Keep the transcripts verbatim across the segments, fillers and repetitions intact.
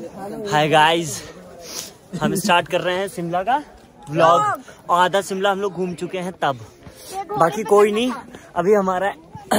Hi guys, हम start कर रहे हैं शिमला का व्लॉग। और आधा शिमला हम लोग घूम चुके हैं तब, बाकी कोई नहीं, अभी हमारा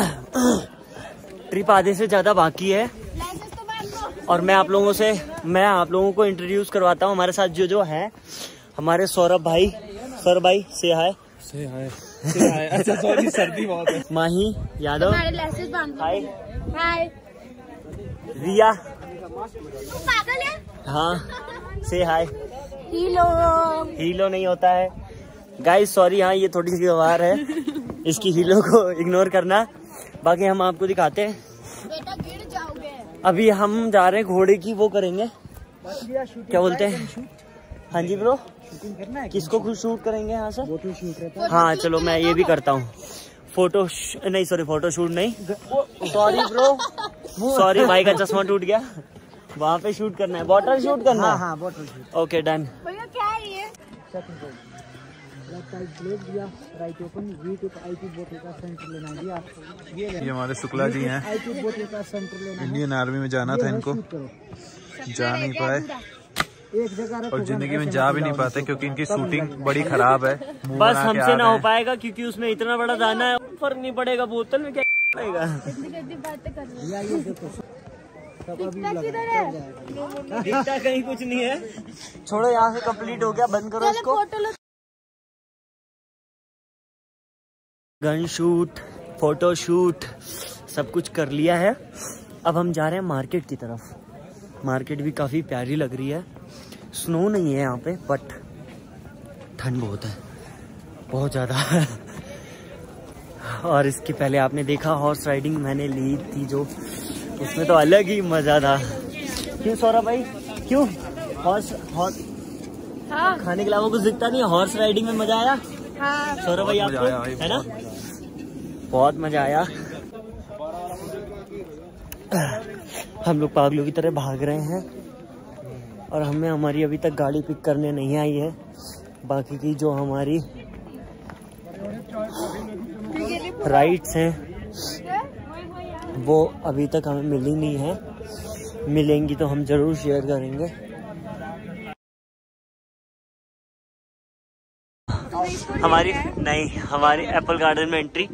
ट्रिप आधे से ज्यादा बाकी है। और मैं आप लोगों से मैं आप लोगों को इंट्रोड्यूस करवाता हूँ हमारे साथ जो जो है। हमारे सौरभ भाई, सौरभ भाई से हाय। से हाय से हाय। अच्छा सॉरी, सर्दी बहुत है। माही यादव, हाय। हाय। रिया, पागल है? हाँ से हाय। हीलो हीलो नहीं होता है गाइस, सॉरी। हाँ ये थोड़ी सी गवार है, इसकी हीलो को इग्नोर करना। बाकी हम आपको दिखाते हैं। बेटा गिर जाओगे। अभी हम जा रहे हैं घोड़े की वो करेंगे, क्या बोलते हैं। हाँ जी ब्रो, किसको खुद शूट करेंगे यहाँ से? हाँ चलो मैं ये भी करता हूँ। फोटो नहीं, सॉरी फोटो शूट नहीं, सॉरी ब्रो, सॉरी भाई का चश्मा टूट गया। वहाँ पे शूट करना है, बॉटल शूट करना है। हाँ बॉटल शूट। Okay done. भैया क्या है ये? ये हमारे शुक्ला जी हैं, इंडियन आर्मी में जाना था इनको, जा नहीं पाए और जिंदगी में जा भी नहीं पाते क्योंकि इनकी शूटिंग बड़ी खराब है। बस हमसे ना हो पाएगा क्योंकि उसमें इतना बड़ा दाना है, फर्क नहीं पड़ेगा, बोतल में क्या पड़ेगा। दिखता कहीं कुछ नहीं है। छोड़ो, यहाँ से कंप्लीट हो गया, बंद करो इसको। गन शूट, फोटो शूट सब कुछ कर लिया है। अब हम जा रहे हैं मार्केट की तरफ। मार्केट भी काफी प्यारी लग रही है। स्नो नहीं है यहाँ पे, बट ठंड बहुत है, बहुत ज्यादा। और इसके पहले आपने देखा हॉर्स राइडिंग मैंने ली थी जो, उसमें तो अलग ही मजा था। क्यों सौरभ भाई, क्यों? हॉर्स हॉर्स हाँ। खाने के अलावा कुछ दिखता नहीं, हॉर्स राइडिंग में मजा आया। हाँ। सौरभ भाई आपको है ना? बहुत मजा आया। हम लोग पागलों की तरह भाग रहे हैं और हमें हमारी अभी तक गाड़ी पिक करने नहीं आई है। बाकी की जो हमारी राइड्स हैं वो अभी तक हमें मिली नहीं है, मिलेंगी तो हम जरूर शेयर करेंगे। हमारी नहीं, हमारी एप्पल गार्डन में एंट्री।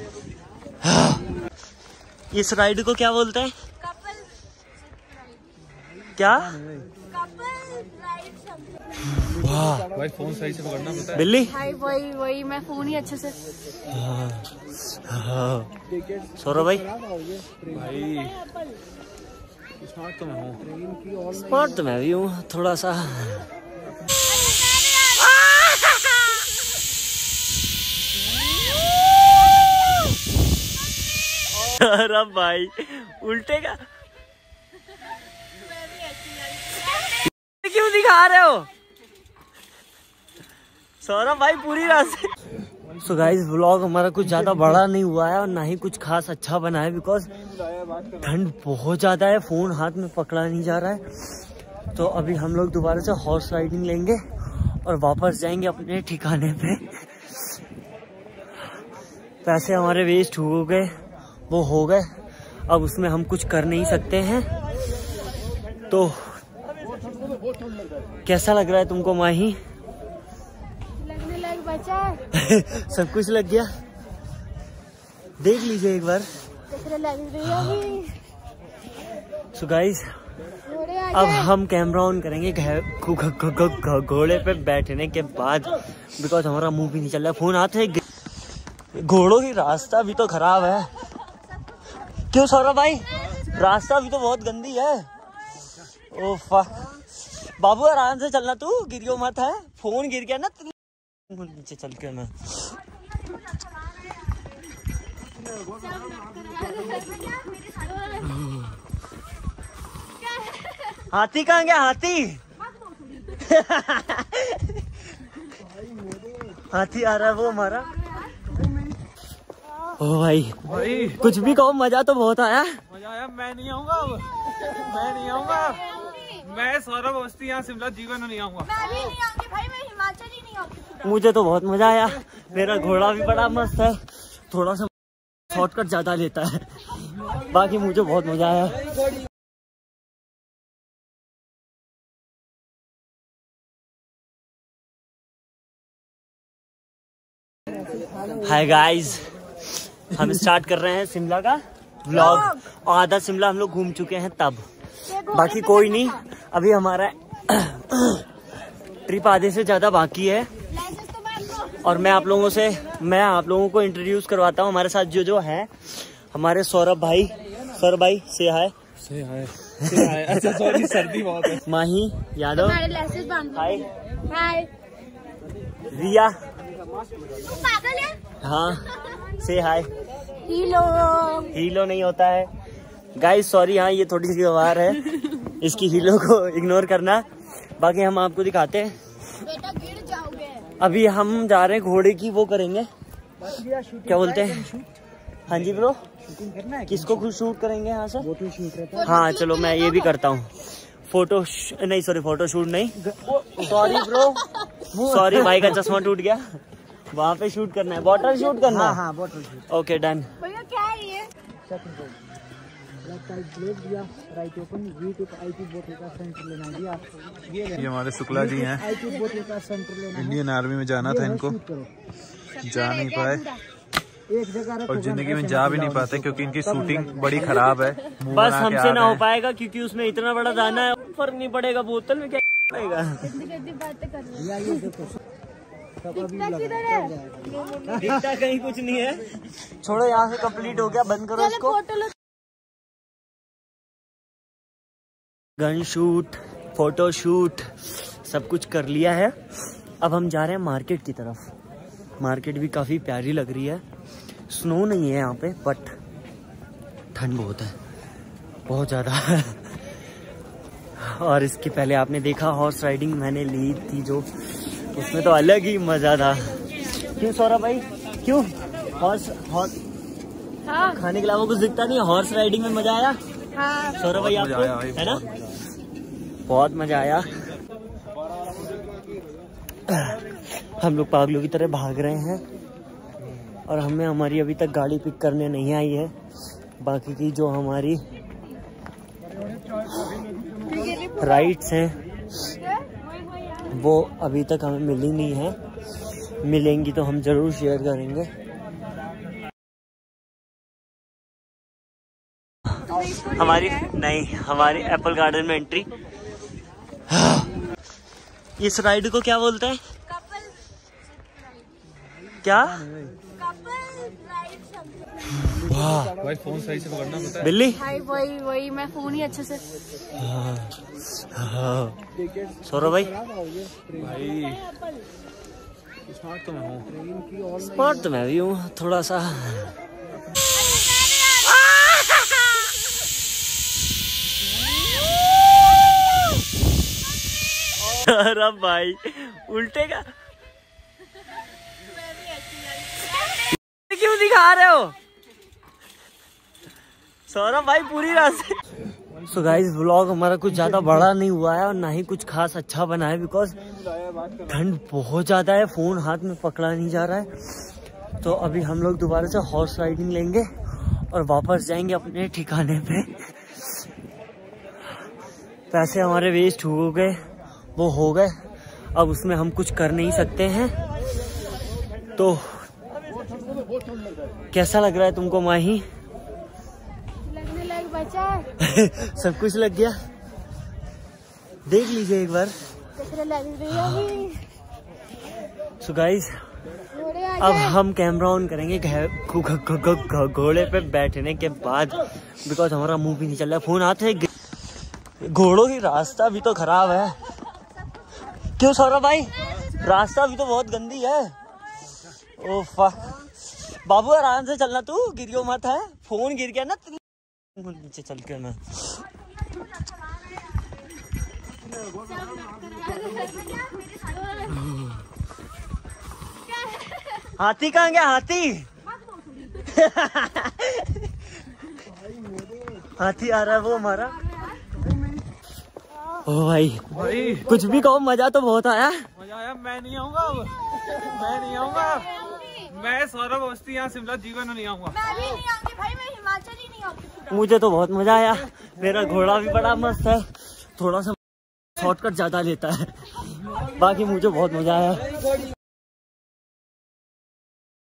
इस राइड को क्या बोलते हैं? कपल क्या? Couple ride. वाह भाई फोन सही से पकड़ना पड़ता है। बिल्ली, हाय वही वही मैं फोन ही अच्छे से। सौरभ भाई, भाई स्मार्ट तो मैं हूँ, स्मार्ट तो मैं भी हूँ थोड़ा सा। सौरभ भाई उल्टे का क्यों दिखा रहे हो सौरभ भाई पूरी रास्ते। सो गाइस व्लॉग हमारा कुछ ज्यादा बड़ा नहीं हुआ है और ना ही कुछ खास अच्छा बना है, बिकॉज ठंड बहुत ज्यादा है, फोन हाथ में पकड़ा नहीं जा रहा है। तो अभी हम लोग दोबारा से हॉर्स राइडिंग लेंगे और वापस जाएंगे अपने ठिकाने पे। पैसे हमारे वेस्ट हो गए, वो हो गए, अब उसमें हम कुछ कर नहीं सकते हैं। तो कैसा लग रहा है तुमको माही? लगने लग बचा है। सब कुछ लग गया, देख लीजिए एक बार। लग रही है। सो गाइस अब हम कैमरा ऑन करेंगे घोड़े पे बैठने के बाद, बिकॉज हमारा मुंह भी नहीं चल रहा है, फोन हाथ है। घोड़ों की रास्ता भी तो खराब है। क्यों सौरभ भाई? रास्ता भी तो बहुत गंदी है। ओफा बाबू आराम से चलना, तू गिरियो मत है, फोन गिर गया ना नीचे चल के ना। हाथी कहाँ गया? हाथी हाथी आ रहा है वो हमारा। ओ भाई, भाई कुछ भी कहो, मजा तो बहुत आया। मजा आया। मैं नहीं आऊंगा अब, मैं नहीं आऊंगा। मैं सौरभ अवस्थी यहाँ शिमला जीवन में नहीं आऊंगा। मैं भी नहीं आऊंगी भाई, मैं हिमाचल ही नहीं आऊंगी। मुझे तो बहुत मजा आया, मेरा घोड़ा भी बड़ा मस्त है, थोड़ा सा शॉर्टकट ज्यादा लेता है, बाकी मुझे बहुत मजा आया। हाय गाइस, हम स्टार्ट कर रहे हैं शिमला का व्लॉग। आधा शिमला हम लोग घूम चुके हैं तब, बाकी कोई नहीं। अभी हमारा ट्रिप आधे से ज्यादा बाकी है और मैं आप लोगों से मैं आप लोगों को इंट्रोड्यूस करवाता हूँ। हमारे साथ जो जो है हमारे सौरभ भाई। सौरभ भाई से हाय। से हाय। अच्छा सॉरी, सर्दी बहुत है। माही यादव हाय। हाय रिया पागल है। हाँ से हाय। हीलो हीलो नहीं होता है गाइस, सॉरी। हाँ ये थोड़ी सी गवार है, इसकी हीलो को इग्नोर करना। बाकी हम आपको दिखाते हैं। बेटा गिर जाओगे। अभी हम जा रहे हैं घोड़े की वो करेंगे, क्या बोलते हैं। हाँ जी ब्रो, किसको खुद शूट करेंगे यहाँ से। हाँ चलो मैं ये भी करता हूँ। फोटो नहीं सॉरी फोटो शूट नहीं, सॉरी ब्रो सॉरी, भाई का चश्मा टूट गया। वहाँ पे शूट करना है, बॉटल शूट करना है। हाँ बॉटल शूट। Okay done. भैया क्या है ये। ये हमारे शुक्ला जी हैं, इंडियन आर्मी में जाना था इनको, जा नहीं पाए और जिंदगी में जा भी नहीं पाते क्योंकि इनकी शूटिंग बड़ी खराब है। बस हमसे ना हो पाएगा क्योंकि उसमें इतना बड़ा दाना है, फर्क नहीं पड़ेगा। बोतल में क्या पड़ेगा। दिखता कहीं कुछ नहीं है। छोड़ो, यहाँ से कंप्लीट हो गया, बंद करो इसको। गन शूट, फोटो शूट सब कुछ कर लिया है। अब हम जा रहे हैं मार्केट की तरफ। मार्केट भी काफी प्यारी लग रही है। स्नो नहीं है यहाँ पे बट ठंड बहुत है, बहुत ज्यादा। और इसके पहले आपने देखा हॉर्स राइडिंग मैंने ली थी जो, उसमें तो अलग ही मजा था। क्यों सौरभ भाई, क्यों हॉर्स हॉर्स हाँ। खाने के अलावा कुछ दिखता नहीं है। हॉर्स राइडिंग में मजा आया। हाँ। सौरभ भाई आपको है ना, बहुत मजा आया। हम लोग पागलों की तरह भाग रहे हैं और हमें हमारी अभी तक गाड़ी पिक करने नहीं आई है। बाकी की जो हमारी राइड्स हैं वो अभी तक हमें मिली नहीं है। मिलेंगी तो हम जरूर शेयर करेंगे। हमारी नहीं हमारी एप्पल गार्डन में एंट्री। इस राइड को क्या बोलते हैं। क्या वाह भाई, फोन सही से पकड़ना पड़ता है। बिल्ली भाई वही वही मैं फोन ही अच्छे से। सौरभ भाई भाई स्मार्ट तो मैं हूँ। स्मार्ट तो मैं भी हूँ थोड़ा सा। अरे भाई उल्टे का क्यों दिखा रहे हो सौरभ भाई पूरी रास्ते। सो गाइस व्लॉग हमारा कुछ ज्यादा बड़ा नहीं हुआ है और ना ही कुछ खास अच्छा बना है बिकॉज ठंड बहुत ज्यादा है, फोन हाथ में पकड़ा नहीं जा रहा है। तो अभी हम लोग दोबारा से हॉर्स राइडिंग लेंगे और वापस जाएंगे अपने ठिकाने पे। पैसे हमारे वेस्ट हो गए, वो हो गए, अब उसमें हम कुछ कर नहीं सकते हैं। तो कैसा लग रहा है तुमको माही। लगने लग बचा है। सब कुछ लग गया, देख लीजिए एक बार। लग रही है। सो गाइस अब हम कैमरा ऑन करेंगे घोड़े पे बैठने के बाद बिकॉज हमारा मुंह भी नहीं चल रहा है। फोन हाथ है, घोड़ों की रास्ता भी तो खराब है। क्यों सौरभ भाई, रास्ता भी तो बहुत गंदी है। ओफ बाबू आराम से चलना, तू गिरियो मत है। फोन गिर गया ना नीचे चल के ना। हाथी कहाँ गया हाथी। हाथी आ रहा है वो हमारा। ओ भाई भाई कुछ भी कहो, मजा तो बहुत आया। मजा आया। मैं नहीं आऊंगा अब, मैं नहीं आऊंगा। मैं सौरभ अवस्थी यहाँ शिमला जीवन में नहीं आऊंगा। मैं भी नहीं आऊंगी भाई, मैं हिमाचल ही नहीं आऊंगी। मुझे तो बहुत मजा आया। मेरा घोड़ा भी बड़ा मस्त है, थोड़ा सा शॉर्टकट ज्यादा लेता है। बाकी मुझे बहुत मजा आया।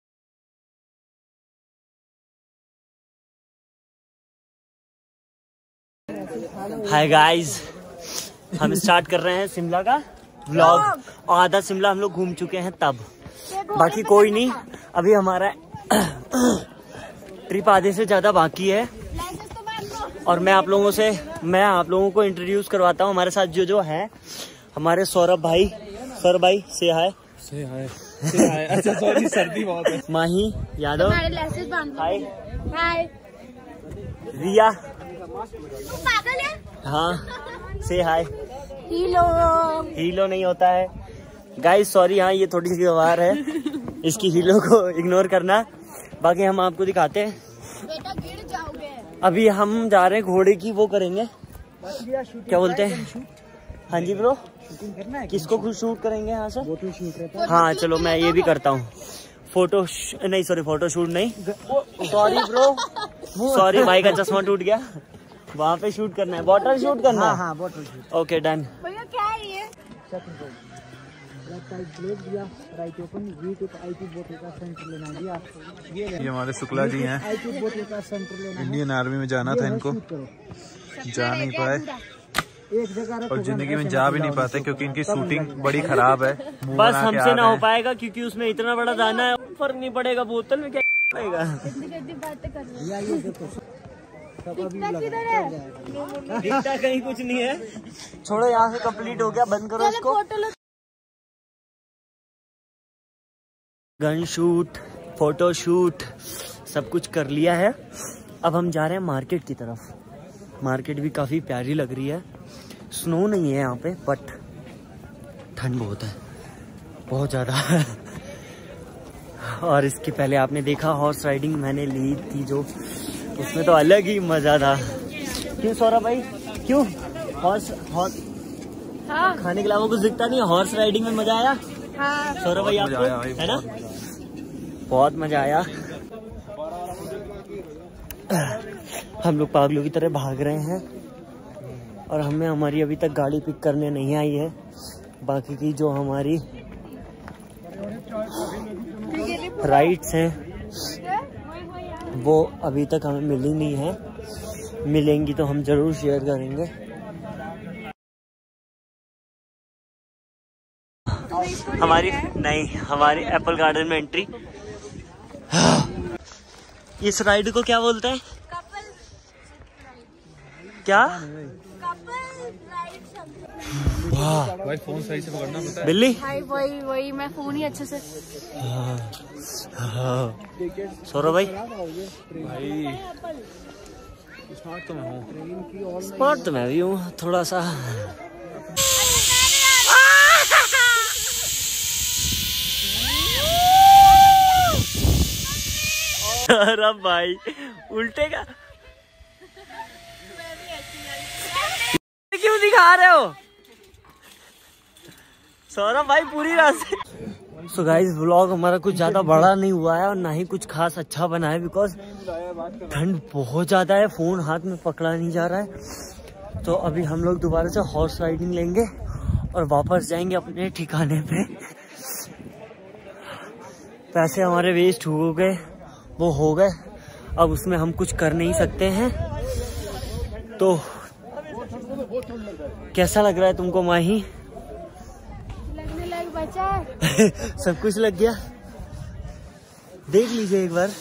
हाय गाइस, हम स्टार्ट कर रहे हैं शिमला का व्लॉग। आधा शिमला हम लोग घूम चुके हैं तब, बाकी कोई नहीं, अभी हमारा ट्रिप आधे से ज्यादा बाकी है। और मैं आप लोगों से मैं आप लोगों को इंट्रोड्यूस करवाता हूँ हमारे साथ जो जो है। हमारे सौरभ भाई, सौरभ भाई से हाय। से हाय, से हाय। अच्छा सॉरी, सर्दी बहुत है। माही यादव, हाय। हाय। रिया, पागल है? हाँ से हाय। हीलो हीलो नहीं होता है गाइस, सॉरी। हाँ ये थोड़ी सी गवार है, इसकी हीलो को इग्नोर करना। बाकी हम आपको दिखाते हैं। बेटा गिर जाओगे। अभी हम जा रहे हैं घोड़े की वो करेंगे, क्या बोलते हैं। हाँ जी ब्रो, किसको खुद शूट करेंगे यहाँ से? हाँ चलो मैं ये भी करता हूँ। फोटो नहीं, सॉरी फोटो शूट नहीं, सॉरी ब्रो, सॉरी भाई का चश्मा टूट गया। वहाँ पे शूट करना है, बॉटल शूट करना है। हाँ बॉटल शूट। Okay done. भैया क्या है ये? ये हमारे शुक्ला जी हैं, इंडियन आर्मी में जाना था इनको, जा नहीं पाए और जिंदगी में जा भी नहीं पाते क्योंकि इनकी शूटिंग बड़ी खराब है। बस हमसे ना हो पाएगा क्योंकि उसमें इतना बड़ा दाना है, फर्क नहीं पड़ेगा, बोतल में क्या पड़ेगा। दिखता कहीं कुछ नहीं है। छोड़ो, यहाँ से कंप्लीट हो गया, बंद करो इसको। गन शूट, फोटो शूट सब कुछ कर लिया है। अब हम जा रहे हैं मार्केट की तरफ। मार्केट भी काफी प्यारी लग रही है। स्नो नहीं है यहाँ पे, बट ठंड बहुत है, बहुत ज्यादा। और इसके पहले आपने देखा हॉर्स राइडिंग मैंने ली थी जो, उसमें तो अलग ही मजा था। क्यों सौरभ भाई, क्यों? हॉर्स हॉर्स हाँ। खाने के अलावा कुछ दिखता नहीं, हॉर्स राइडिंग में मजा आया? हाँ। सौरभ भाई आपको है ना? बहुत मजा आया। हम लोग पागलों की तरह भाग रहे हैं और हमें हमारी अभी तक गाड़ी पिक करने नहीं आई है। बाकी की जो हमारी राइड्स हैं वो अभी तक हमें मिली नहीं है, मिलेंगी तो हम जरूर शेयर करेंगे। हमारी नहीं, हमारी एप्पल गार्डन में एंट्री। इस राइड को क्या बोलते हैं? क्या? वाह भाई, फोन सही से पकड़ना पड़ता है। बिल्ली भाई वही वही मैं फोन ही अच्छे से। सौरभ भाई, भाई स्मार्ट तो मैं हूँ। स्मार्ट तो मैं भी हूँ थोड़ा सा। अरे भाई उल्टे का क्यों दिखा रहे हो सौरभ भाई पूरी रास्ते? सो गाइस व्लॉग हमारा कुछ ज्यादा बड़ा नहीं हुआ है और ना ही कुछ खास अच्छा बना है, बिकॉज ठंड बहुत ज्यादा है, फोन हाथ में पकड़ा नहीं जा रहा है। तो अभी हम लोग दोबारा से हॉर्स राइडिंग लेंगे और वापस जाएंगे अपने ठिकाने पे। पैसे हमारे वेस्ट हो गए, वो हो गए, अब उसमें हम कुछ कर नहीं सकते हैं। तो कैसा लग रहा है तुमको माही? लगने लग बचा। सब कुछ लग गया, देख लीजिए एक बार।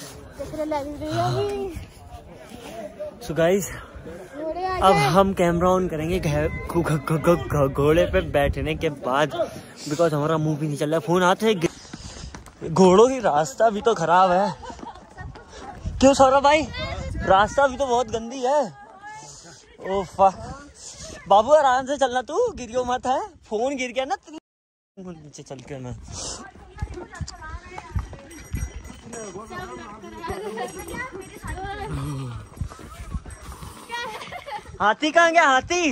सो गाइस अब हम कैमरा ऑन करेंगे घोड़े पे बैठने के बाद, बिकॉज हमारा मुंह भी नहीं चल रहा, फोन हाथ है। घोड़ों की रास्ता भी तो खराब है। क्यों सौरभ भाई? रास्ता भी तो बहुत गंदी है। ओह बाबू आराम से चलना, तू गिरियो मत है, फोन गिर गया ना नीचे चल के ना। हाथी कहाँ गया? हाथी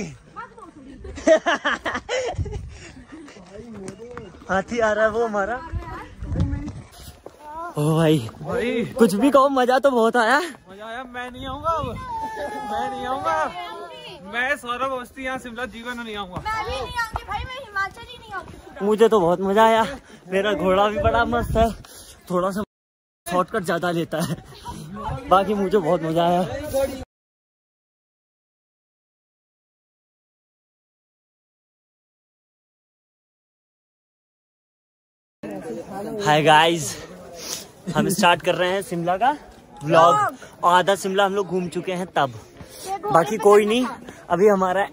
हाथी आ रहा है वो हमारा। ओ भाई भाई कुछ भी कहो, मजा तो बहुत आया। मजा आया। मैं नहीं आऊंगा अब, मैं नहीं आऊंगा। मैं सौरभ अवस्थी यहाँ शिमला जीवन में नहीं आऊंगा। मैं भी नहीं आऊंगी भाई, मैं हिमाचल ही नहीं आऊंगी। मुझे तो बहुत मजा आया, मेरा घोड़ा भी बड़ा मस्त है, थोड़ा सा शॉर्टकट ज्यादा लेता है, बाकी मुझे बहुत मजा आया। हाय गाइस, हम स्टार्ट कर रहे हैं शिमला का व्लॉग। आधा शिमला हम लोग घूम चुके हैं तब, बाकी कोई नहीं, अभी हमारा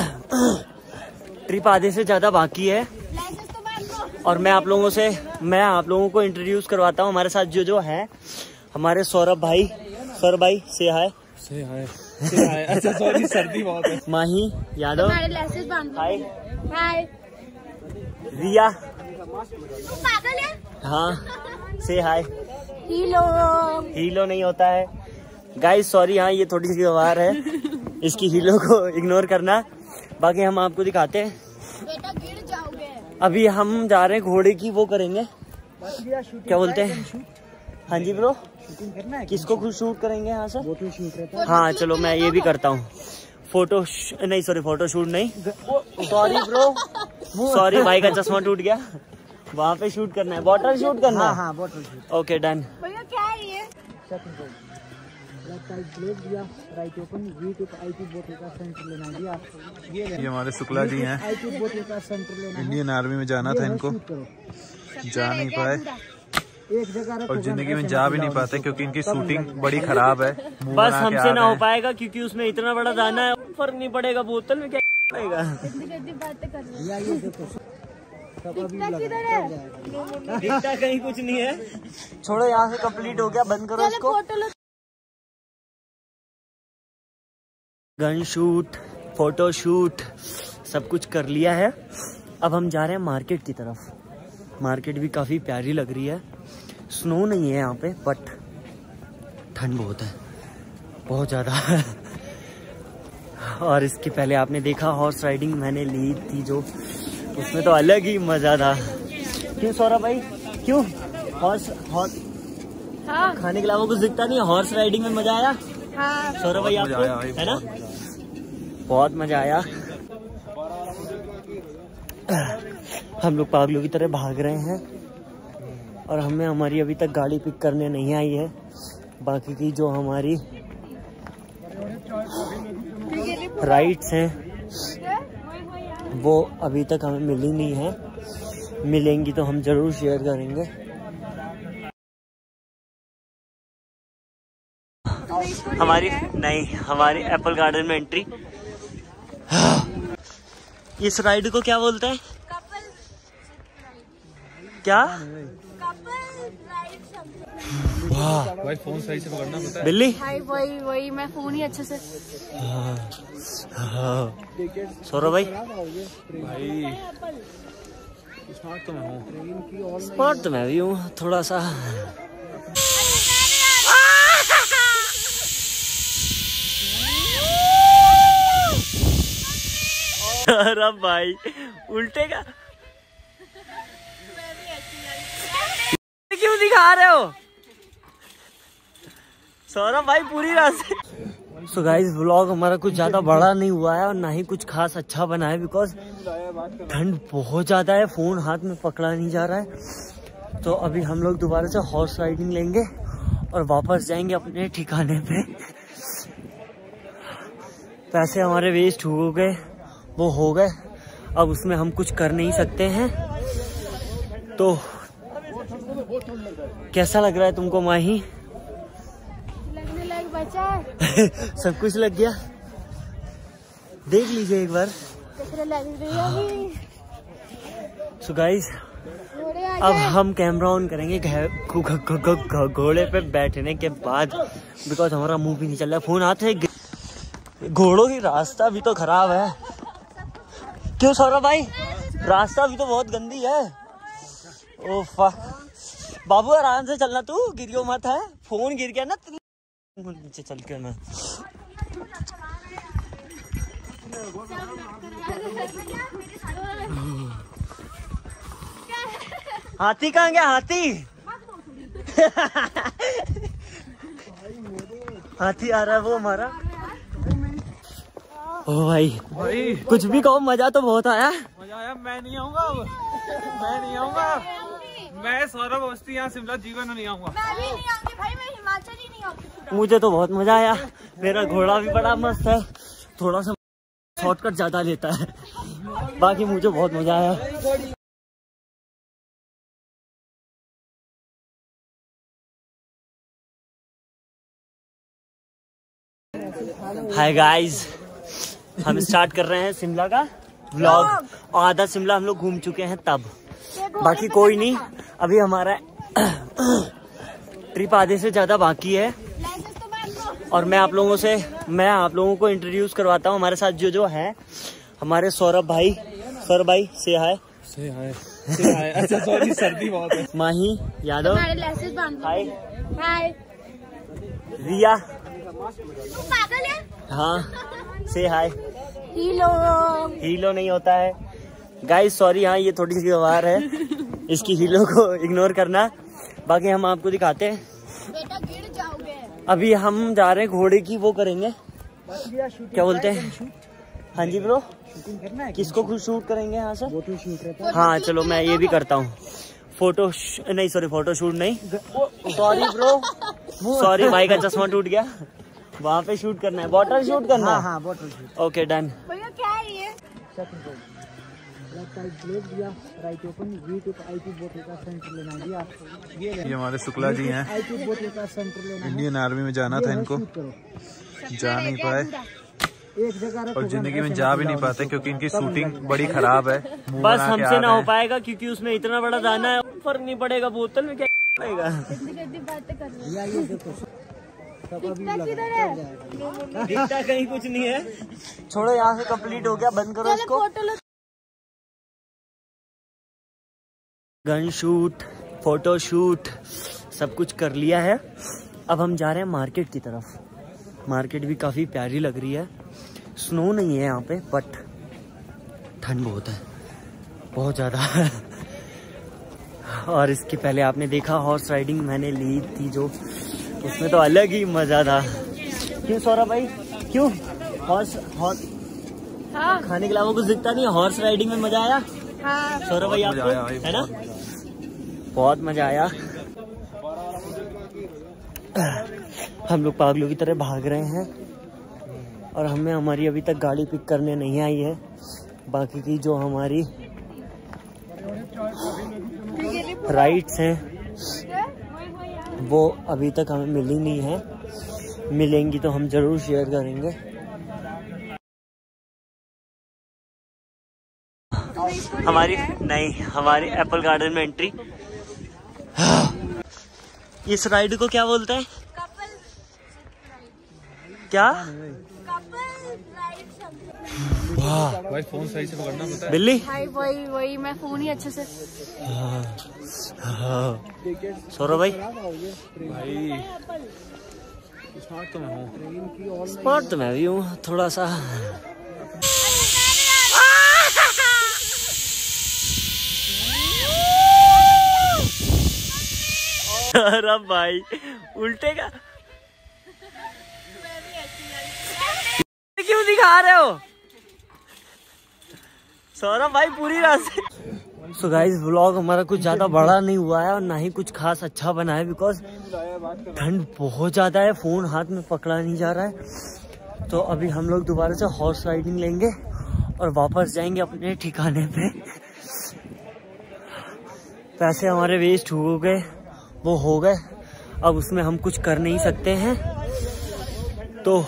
ट्रिप आधे से ज्यादा बाकी है। और मैं आप लोगों से मैं आप लोगों को इंट्रोड्यूस करवाता हूँ हमारे साथ जो जो है। हमारे सौरभ भाई, सौरभ भाई से हाय। से हाय से हाय। अच्छा सॉरी, सर्दी बहुत है। माही यादव, हाय। हाय। रिया, पागल है? हाँ से हाय। हीलो हीलो नहीं होता है गाइस, सॉरी। हाँ ये थोड़ी सी गवार है, इसकी हीलो को इग्नोर करना। बाकी हम आपको दिखाते हैं। बेटा गिर जाओगे। अभी हम जा रहे हैं घोड़े की वो करेंगे, क्या बोलते हैं। हाँ जी ब्रो, किसको शूट करेंगे यहाँ से? हाँ चलो मैं ये भी करता हूँ फोटो श... नहीं सॉरी फोटो शूट नहीं, सॉरी ब्रो, सॉरी भाई का चश्मा टूट गया। वहाँ पे शूट करना है, बॉटल शूट करना है। हाँ बॉटल शूट। Okay done. भैया क्या है ये? ये हमारे शुक्ला जी हैं, इंडियन आर्मी में जाना था इनको, जा नहीं पाए और जिंदगी में जा भी नहीं पाते क्योंकि इनकी शूटिंग बड़ी खराब है। बस हमसे ना हो पाएगा क्योंकि उसमें इतना बड़ा दाना है, फर्क नहीं पड़ेगा, बोतल में क्या पड़ेगा। दिखता कहीं कुछ नहीं है, छोड़ो यहाँ से कंप्लीट हो गया, बंद करो इसको। गन शूट, फोटो शूट सब कुछ कर लिया है। अब हम जा रहे हैं मार्केट की तरफ। मार्केट भी काफी प्यारी लग रही है, स्नो नहीं है यहाँ पे बट ठंड बहुत है, बहुत ज्यादा। और इसके पहले आपने देखा हॉर्स राइडिंग मैंने ली थी जो, उसमें तो अलग ही मजा था। क्यों सौरभ भाई, क्यों? हॉर्स हॉर्स हाँ। खाने के अलावा कुछ दिखता नहीं, हॉर्स राइडिंग में मजा आया। हाँ। सौरभ भाई आपको है ना? बहुत मजा आया। हम लोग पागलों की तरह भाग रहे हैं और हमें हमारी अभी तक गाड़ी पिक करने नहीं आई है। बाकी की जो हमारी राइड्स हैं वो अभी तक हमें मिली नहीं है, मिलेंगी तो हम जरूर शेयर करेंगे। हमारी नहीं हमारी एप्पल गार्डन में एंट्री। इस राइड को क्या बोलते हैं? क्या? वाह भाई फोन सही से पकड़ना पता है। बिल्ली भाई वही वही मैं फोन ही अच्छे से। सौरभ भाई भाई स्मार्ट तो मैं हूँ, स्मार्ट तो मैं भी हूँ थोड़ा सा। सौरभ भाई उल्टे का क्यों दिखा रहे हो सौरभ भाई पूरी रास्ते। सो गाइस व्लॉग हमारा कुछ ज्यादा बड़ा नहीं हुआ है और ना ही कुछ खास अच्छा बना है, बिकॉज ठंड बहुत ज्यादा है, फोन हाथ में पकड़ा नहीं जा रहा है। तो अभी हम लोग दोबारा से हॉर्स राइडिंग लेंगे और वापस जाएंगे अपने ठिकाने पे। पैसे हमारे वेस्ट हो गए, वो हो गए, अब उसमें हम कुछ कर नहीं सकते हैं। तो कैसा लग रहा है तुमको माही? लगने लग बचा है। सब कुछ लग गया, देख लीजिए एक बार। लग रही है। सो गाइस अब हम कैमरा ऑन करेंगे घोड़े पे बैठने के बाद, बिकॉज हमारा मुंह भी नहीं चल रहा है, फोन हाथ है। घोड़ों की रास्ता भी तो खराब है। क्यों सौरभ भाई? रास्ता भी तो बहुत गंदी है। ओफा बाबू आराम से चलना, तू गिरियो मत है, फोन गिर गया ना नीचे चल के ना। हाथी कहाँ गया? हाथी हाथी आ रहा है वो हमारा। ओ भाई भाई कुछ भी कहो, मजा तो बहुत आया। मजा आया। मैं नहीं आऊंगा अब, मैं नहीं आऊंगा। मैं सौरभ अवस्थी यहाँ शिमला जीवन में नहीं आऊंगा। मैं भी नहीं आऊंगी भाई, मैं हिमाचल ही नहीं आऊंगी। मुझे तो बहुत मजा आया, मेरा घोड़ा भी बड़ा मस्त है, थोड़ा सा शॉर्टकट ज्यादा लेता है, बाकी मुझे बहुत मजा आया। हाय गाइस, हम स्टार्ट कर रहे हैं शिमला का व्लॉग। आधा शिमला हम लोग घूम चुके हैं तब, बाकी कोई नहीं। अभी हमारा ट्रिप आधे से ज्यादा बाकी है और मैं आप लोगों से मैं आप लोगों को इंट्रोड्यूस करवाता हूँ। हमारे साथ जो जो है हमारे सौरभ भाई। सौरभ भाई से हाय। से हाय से हाय। अच्छा सॉरी, सर्दी बहुत है। माही यादव हाय। हाय। रिया पागल है? हाँ से हाय। हीलो हीलो नहीं होता है गाइस, सॉरी। हाँ ये थोड़ी सी गवार है, इसकी हीलो को इग्नोर करना। बाकी हम आपको दिखाते हैं। बेटा गिर जाओगे। अभी हम जा रहे हैं घोड़े की वो करेंगे, क्या बोलते हैं। हाँ जी ब्रो, किसको खुद शूट करेंगे यहाँ से? हाँ चलो मैं ये भी करता हूँ। फोटो नहीं सॉरी फोटो शूट नहीं, सॉरी ब्रो सॉरी, भाई का चश्मा टूट गया। वहाँ पे शूट करना है, बॉटल शूट करना है। हाँ बॉटल शूट। Okay done. भैया क्या है ये? ये हमारे शुक्ला जी हैं, इंडियन आर्मी में जाना था इनको, जा नहीं पाए और जिंदगी में जा भी नहीं पाते क्योंकि इनकी शूटिंग बड़ी खराब है। बस हमसे ना हो पाएगा क्योंकि उसमें इतना बड़ा दाना है, फर्क नहीं पड़ेगा। बोतल में क्या पड़ेगा? दिखता कहीं कुछ नहीं है। छोड़ो, यहाँ से कंप्लीट हो गया, बंद करो इसको। गन शूट, फोटो शूट सब कुछ कर लिया है। अब हम जा रहे हैं मार्केट की तरफ। मार्केट भी काफी प्यारी लग रही है। स्नो नहीं है यहाँ पे बट ठंड बहुत है, बहुत ज्यादा। और इसके पहले आपने देखा हॉर्स राइडिंग मैंने ली थी जो, उसमें तो अलग ही मजा था। क्यों सौरभ भाई, क्यों? हॉर्स हॉर्स हाँ। खाने के अलावा कुछ दिखता नहीं है। हॉर्स राइडिंग में मजा आया? हाँ। सौरभ भाई आपको है ना? बहुत मजा आया। हम लोग पागलों की तरह भाग रहे हैं और हमें हमारी अभी तक गाड़ी पिक करने नहीं आई है। बाकी की जो हमारी राइड्स हैं वो अभी तक हमें मिली नहीं है। मिलेंगी तो हम जरूर शेयर करेंगे। हमारी नहीं हमारी एप्पल गार्डन में एंट्री। इस राइड को क्या बोलते हैं? क्या? वाह भाई फोन सही से पकड़ना पड़ता है। बिल्ली भाई वही वही मैं फोन ही अच्छे से। सौरभ भाई भाई स्मार्ट तो मैं हूँ। स्मार्ट तो मैं भी हूँ थोड़ा सा। अरे भाई उल्टे का क्यों दिखा रहे हो सौरभ भाई पूरी रास्ते? सो गाइस व्लॉग हमारा कुछ ज्यादा बड़ा नहीं हुआ है और ना ही कुछ खास अच्छा बना है बिकॉज ठंड बहुत ज्यादा है, फोन हाथ में पकड़ा नहीं जा रहा है। तो अभी हम लोग दोबारा से हॉर्स राइडिंग लेंगे और वापस जाएंगे अपने ठिकाने पे। पैसे हमारे वेस्ट हो गए, वो हो गए, अब उसमें हम कुछ कर नहीं सकते हैं। तो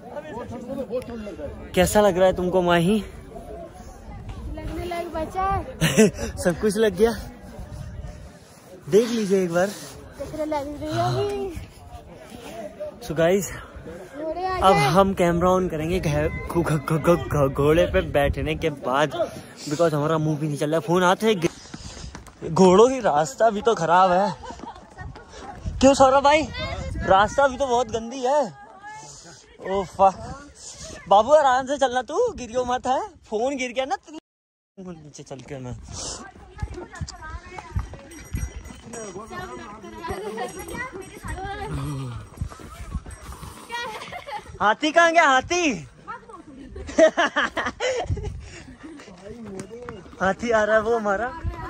कैसा लग रहा है तुमको माही? लगने लायक बचा है। सब कुछ लग गया, देख लीजिए एक बार। लग रही है। सो गाइस अब हम कैमरा ऑन करेंगे घोड़े पे बैठने के बाद बिकॉज हमारा मुंह भी नहीं चल रहा है। फोन हाथ है, घोड़ों की रास्ता भी तो खराब है। क्यों सौरभ भाई? रास्ता भी तो बहुत गंदी है। ओह बाबू आराम से चलना, तू गिरियो मत है। फोन गिर गया ना नीचे चल के ना। हाथी कहाँ गया? हाथी हाथी आ रहा है वो हमारा।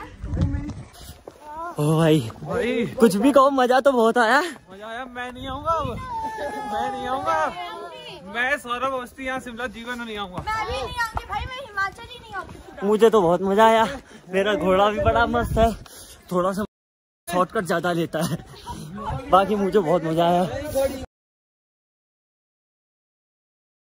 ओ भाई भाई कुछ भी कहो, मजा तो बहुत आया। मजा आया। मैं नहीं आऊंगा अब, मैं नहीं आऊंगा। मैं सौरभ अवस्थी यहाँ शिमला जीवन में नहीं आऊंगा। मैं भी नहीं आऊंगी भाई, मैं हिमाचल ही नहीं आऊंगी। मुझे तो बहुत मजा आया। मेरा घोड़ा भी बड़ा मस्त है, थोड़ा सा शॉर्टकट ज्यादा लेता है, बाकी मुझे बहुत मजा आया।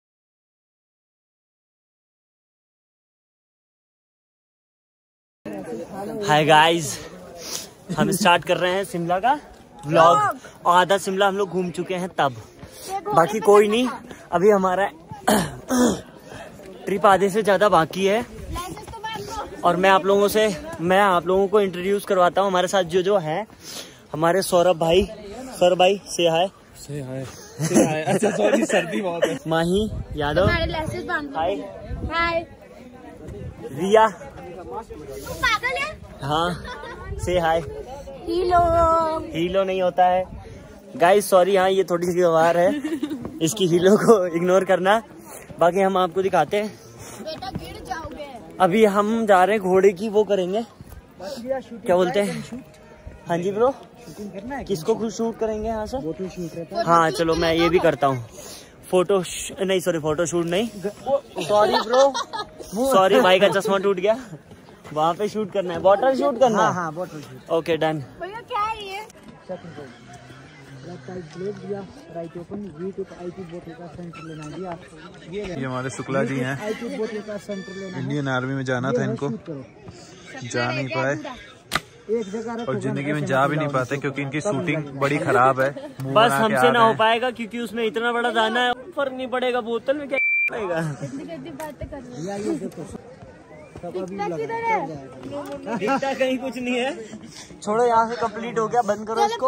हाय गाइस, हम स्टार्ट कर रहे हैं शिमला का व्लॉग। आधा शिमला हम लोग घूम चुके हैं तब, बाकी कोई नहीं, अभी हमारा ट्रिप आधे से ज्यादा बाकी है। और मैं आप लोगों से मैं आप लोगों को इंट्रोड्यूस करवाता हूँ हमारे साथ जो जो है। हमारे सौरभ भाई, सौरभ भाई से हाय। से हाय। अच्छा सॉरी, सर्दी बहुत है। माही यादव, हाय। हाय रिया, पागल है? हाँ से हाय। हीलो हीलो नहीं होता है गाइस, सॉरी। हाँ ये थोड़ी सी गवार है, इसकी हीलो को इग्नोर करना। बाकी हम आपको दिखाते हैं। बेटा गिर जाओगे। अभी हम जा रहे हैं घोड़े की वो करेंगे, क्या बोलते हैं? हाँ जी ब्रो, किसको शूट करेंगे यहाँ से? हाँ चलो मैं ये भी करता हूँ। फोटो नहीं, सॉरी फोटो शूट नहीं, सॉरी ब्रो, सॉरी भाई का चश्मा टूट गया। वहाँ पे शूट करना है, बॉटल शूट करना है। हाँ बॉटल शूट। Okay done. भैया क्या है ये? ये हमारे शुक्ला जी हैं, इंडियन आर्मी में जाना था इनको, जा नहीं पाए और जिंदगी में जा भी नहीं पाते क्योंकि इनकी शूटिंग बड़ी खराब है। बस हमसे ना हो पाएगा क्योंकि उसमें इतना बड़ा दाना है, फर्क नहीं पड़ेगा, बोतल में क्या पड़ेगा। दिखता कहीं कुछ नहीं है। छोड़ो, यहाँ से कंप्लीट हो गया, बंद करो इसको।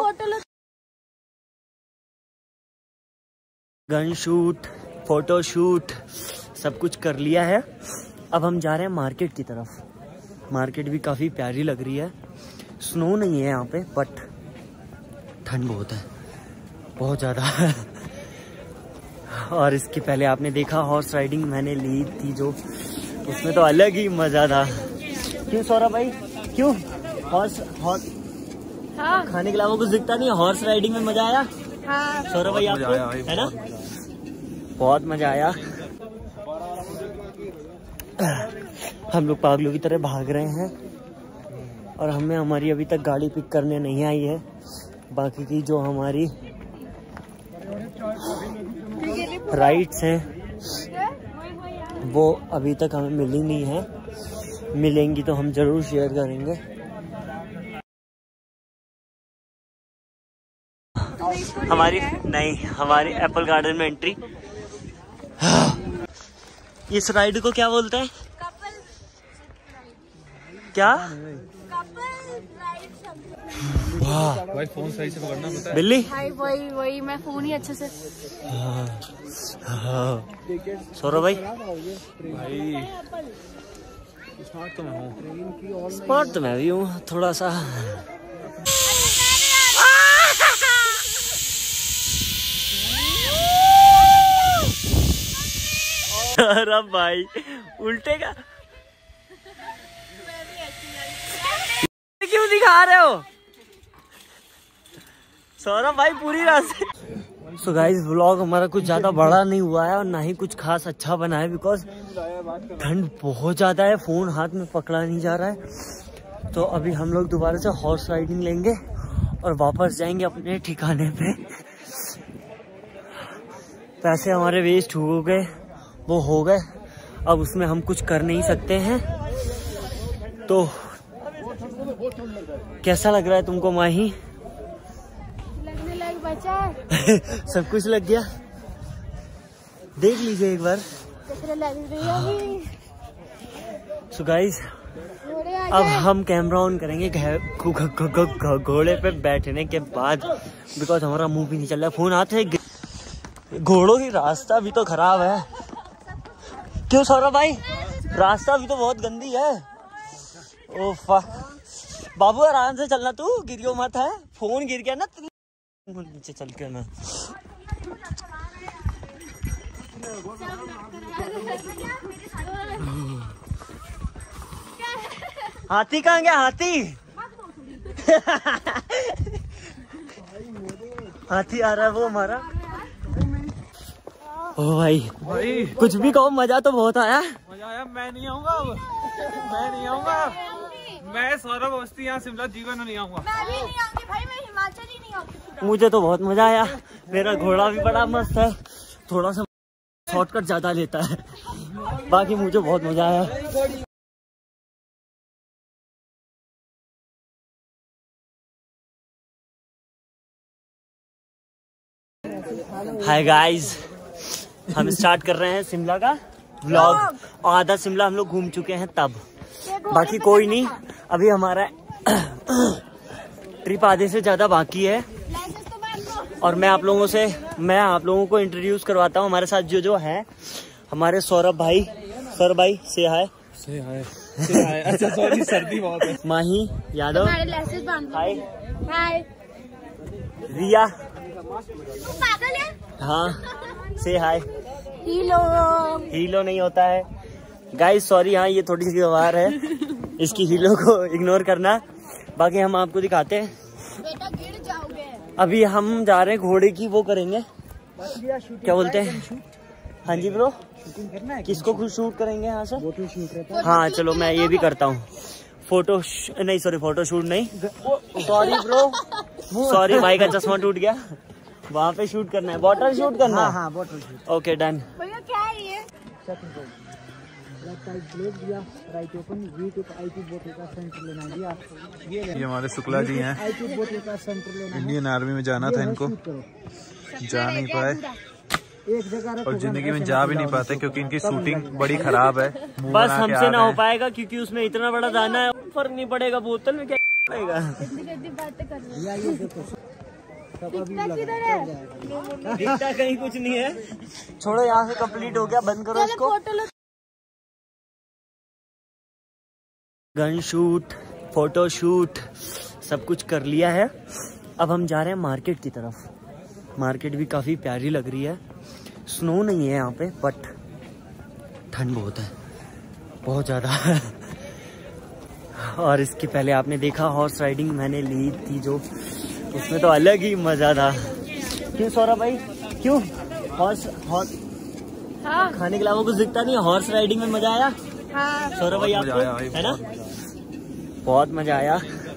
गन शूट, फोटो शूट सब कुछ कर लिया है। अब हम जा रहे हैं मार्केट की तरफ। मार्केट भी काफी प्यारी लग रही है। स्नो नहीं है यहाँ पे, बट ठंड बहुत है, बहुत ज्यादा। और इसके पहले आपने देखा हॉर्स राइडिंग मैंने ली थी जो, उसमें तो अलग ही मजा था। क्यों सौरभ भाई, क्यों? हॉर्स हॉर्स हाँ। खाने के अलावा कुछ दिखता नहीं, हॉर्स राइडिंग में मजा आया। हाँ। सौरभ भाई आपको है ना? बहुत मजा आया। हम लोग पागलों की तरह भाग रहे हैं और हमें हमारी अभी तक गाड़ी पिक करने नहीं आई है। बाकी की जो हमारी राइड्स हैं वो अभी तक हमें मिली नहीं है, मिलेंगी तो हम जरूर शेयर करेंगे। हमारी नहीं, हमारी एप्पल गार्डन में एंट्री। इस राइड को क्या बोलते हैं? क्या? वाह भाई, फोन सही से पकड़ना पड़ता है। बिल्ली भाई, वही वही मैं फोन ही अच्छे से। सौरभ भाई, भाई स्मार्ट तो मैं हूँ, स्मार्ट तो मैं भी हूँ थोड़ा सा। अरे भाई उल्टे का क्यों दिखा रहे हो सौरभ भाई पूरी रास्ते? सो गाइस, व्लॉग हमारा कुछ ज्यादा बड़ा नहीं हुआ है और ना ही कुछ खास अच्छा बना है, बिकॉज ठंड बहुत ज्यादा है, फोन हाथ में पकड़ा नहीं जा रहा है। तो अभी हम लोग दोबारा से हॉर्स राइडिंग लेंगे और वापस जाएंगे अपने ठिकाने पे। पैसे हमारे वेस्ट हो गए, वो हो गए, अब उसमें हम कुछ कर नहीं सकते हैं। तो कैसा लग रहा है तुमको माही? लगने लग बचा। सब कुछ लग गया, देख लीजिए एक बार। सो गाइस, अब हम कैमरा ऑन करेंगे घोड़े पे बैठने के बाद, बिकॉज हमारा मुंह भी नहीं चल रहा, फोन हाथ है। घोड़ों की रास्ता भी तो खराब है। क्यों सौरभ भाई, रास्ता भी तो बहुत गंदी है। ओह बाबू आराम से चलना, तू गिरियो मत है, फोन गिर गया ना नीचे चल के ना। हाथी कहाँ गया? हाथी हाथी आ रहा है वो हमारा। ओ भाई, भाई कुछ भी कहो, मजा तो बहुत आया। मजा आया, मैं नहीं आऊंगा अब, मैं नहीं आऊंगा, मैं सौरभ अवस्थी यहाँ शिमला जीवन में नहीं आऊंगा। मैं भी नहीं आऊंगी भाई, मैं हिमाचल ही नहीं आऊंगी। मुझे तो बहुत मजा आया, मेरा घोड़ा भी बड़ा मस्त है, थोड़ा सा शॉर्टकट ज्यादा लेता है, बाकी मुझे बहुत मजा आया। हाय गाइस, हम स्टार्ट कर रहे हैं शिमला का व्लॉग। आधा शिमला हम लोग घूम चुके हैं तब, बाकी कोई नहीं, अभी हमारा ट्रिप आधे से ज्यादा बाकी है। और मैं आप लोगों से मैं आप लोगों को इंट्रोड्यूस करवाता हूँ हमारे साथ जो जो है। हमारे सौरभ भाई, सौरभ भाई से हाय। से हाय से हाय। अच्छा सॉरी, सर्दी बहुत है। माही यादव, हाय। हाय। रिया, पागल है? हाँ से हाय। हीलो हीलो नहीं होता है गाइस, सॉरी। हाँ ये थोड़ी सी गवार है, इसकी हीलो को इग्नोर करना। बाकी हम आपको दिखाते हैं। बेटा गिर जाओगे। अभी हम जा रहे हैं घोड़े की वो करेंगे, क्या बोलते हैं। हाँ जी ब्रो, किसको खुद शूट करेंगे यहाँ से? हाँ चलो मैं ये भी करता हूँ। फोटो नहीं, सॉरी फोटो शूट नहीं, सॉरी ब्रो, सॉरी भाई का चश्मा टूट गया। वहाँ पे शूट करना है, बॉटल शूट करना है। हाँ बॉटल शूट। Okay done. भैया क्या है ये? ये हमारे शुक्ला जी हैं, इंडियन आर्मी में जाना था इनको, जा नहीं पाए और जिंदगी में जा भी नहीं पाते क्योंकि इनकी शूटिंग बड़ी खराब है। बस हमसे ना हो पाएगा क्योंकि उसमें इतना बड़ा दाना है, फर्क नहीं पड़ेगा, बोतल में क्या पड़ेगा। दिखता कहीं कुछ नहीं है। छोड़ो, यहाँ से कंप्लीट हो गया, बंद करो इसको। गन शूट, फोटो शूट सब कुछ कर लिया है। अब हम जा रहे हैं मार्केट की तरफ। मार्केट भी काफी प्यारी लग रही है। स्नो नहीं है यहाँ पे, बट ठंड बहुत है, बहुत ज्यादा। और इसके पहले आपने देखा हॉर्स राइडिंग मैंने ली थी जो, उसमें तो अलग ही मजा था। क्यों सौरभ भाई, क्यों? हॉर्स हॉर्स हाँ। खाने के अलावा कुछ दिखता नहीं, हॉर्स राइडिंग में मजा आया। हाँ। सौरभ भाई आपको है ना? बहुत मजा आया।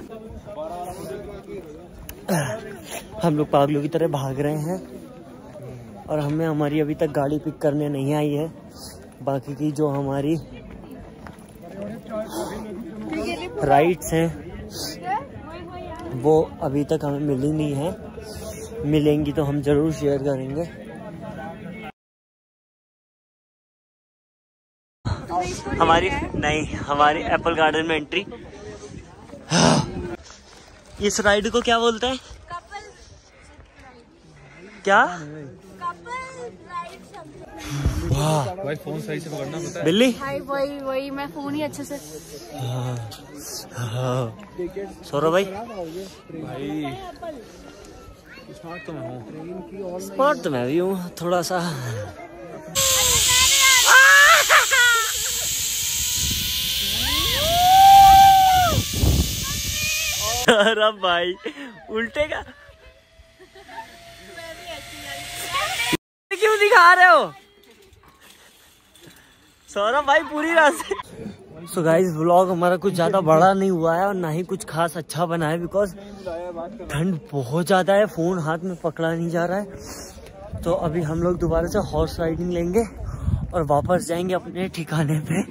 हम लोग पागलों की तरह भाग रहे हैं और हमें हमारी अभी तक गाड़ी पिक करने नहीं आई है। बाकी की जो हमारी राइड्स हैं वो अभी तक हमें मिली नहीं है, मिलेंगी तो हम जरूर शेयर करेंगे। हमारी नहीं, हमारी एप्पल गार्डन में एंट्री। इस राइड को क्या बोलते हैं? कपल क्या? Couple ride. वाह भाई फोन सही से पकड़ना पता है। बिल्ली, भाई वही वही मैं फोन ही अच्छे से। सौरभ भाई, भाई स्मार्ट तो मैं हूँ। स्मार्ट तो मैं भी हूँ थोड़ा सा। सौरभ भाई उल्टे का क्यों दिखा रहे हो सौरभ भाई पूरी रास्ते। सो गाइस व्लॉग हमारा कुछ ज्यादा बड़ा नहीं हुआ है और ना ही कुछ खास अच्छा बना है, बिकॉज ठंड बहुत ज्यादा है, फोन हाथ में पकड़ा नहीं जा रहा है। तो अभी हम लोग दोबारा से हॉर्स राइडिंग लेंगे और वापस जाएंगे अपने ठिकाने पे।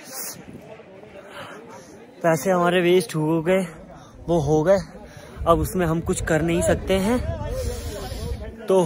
पैसे हमारे वेस्ट हो गए, वो हो गए, अब उसमें हम कुछ कर नहीं सकते हैं। तो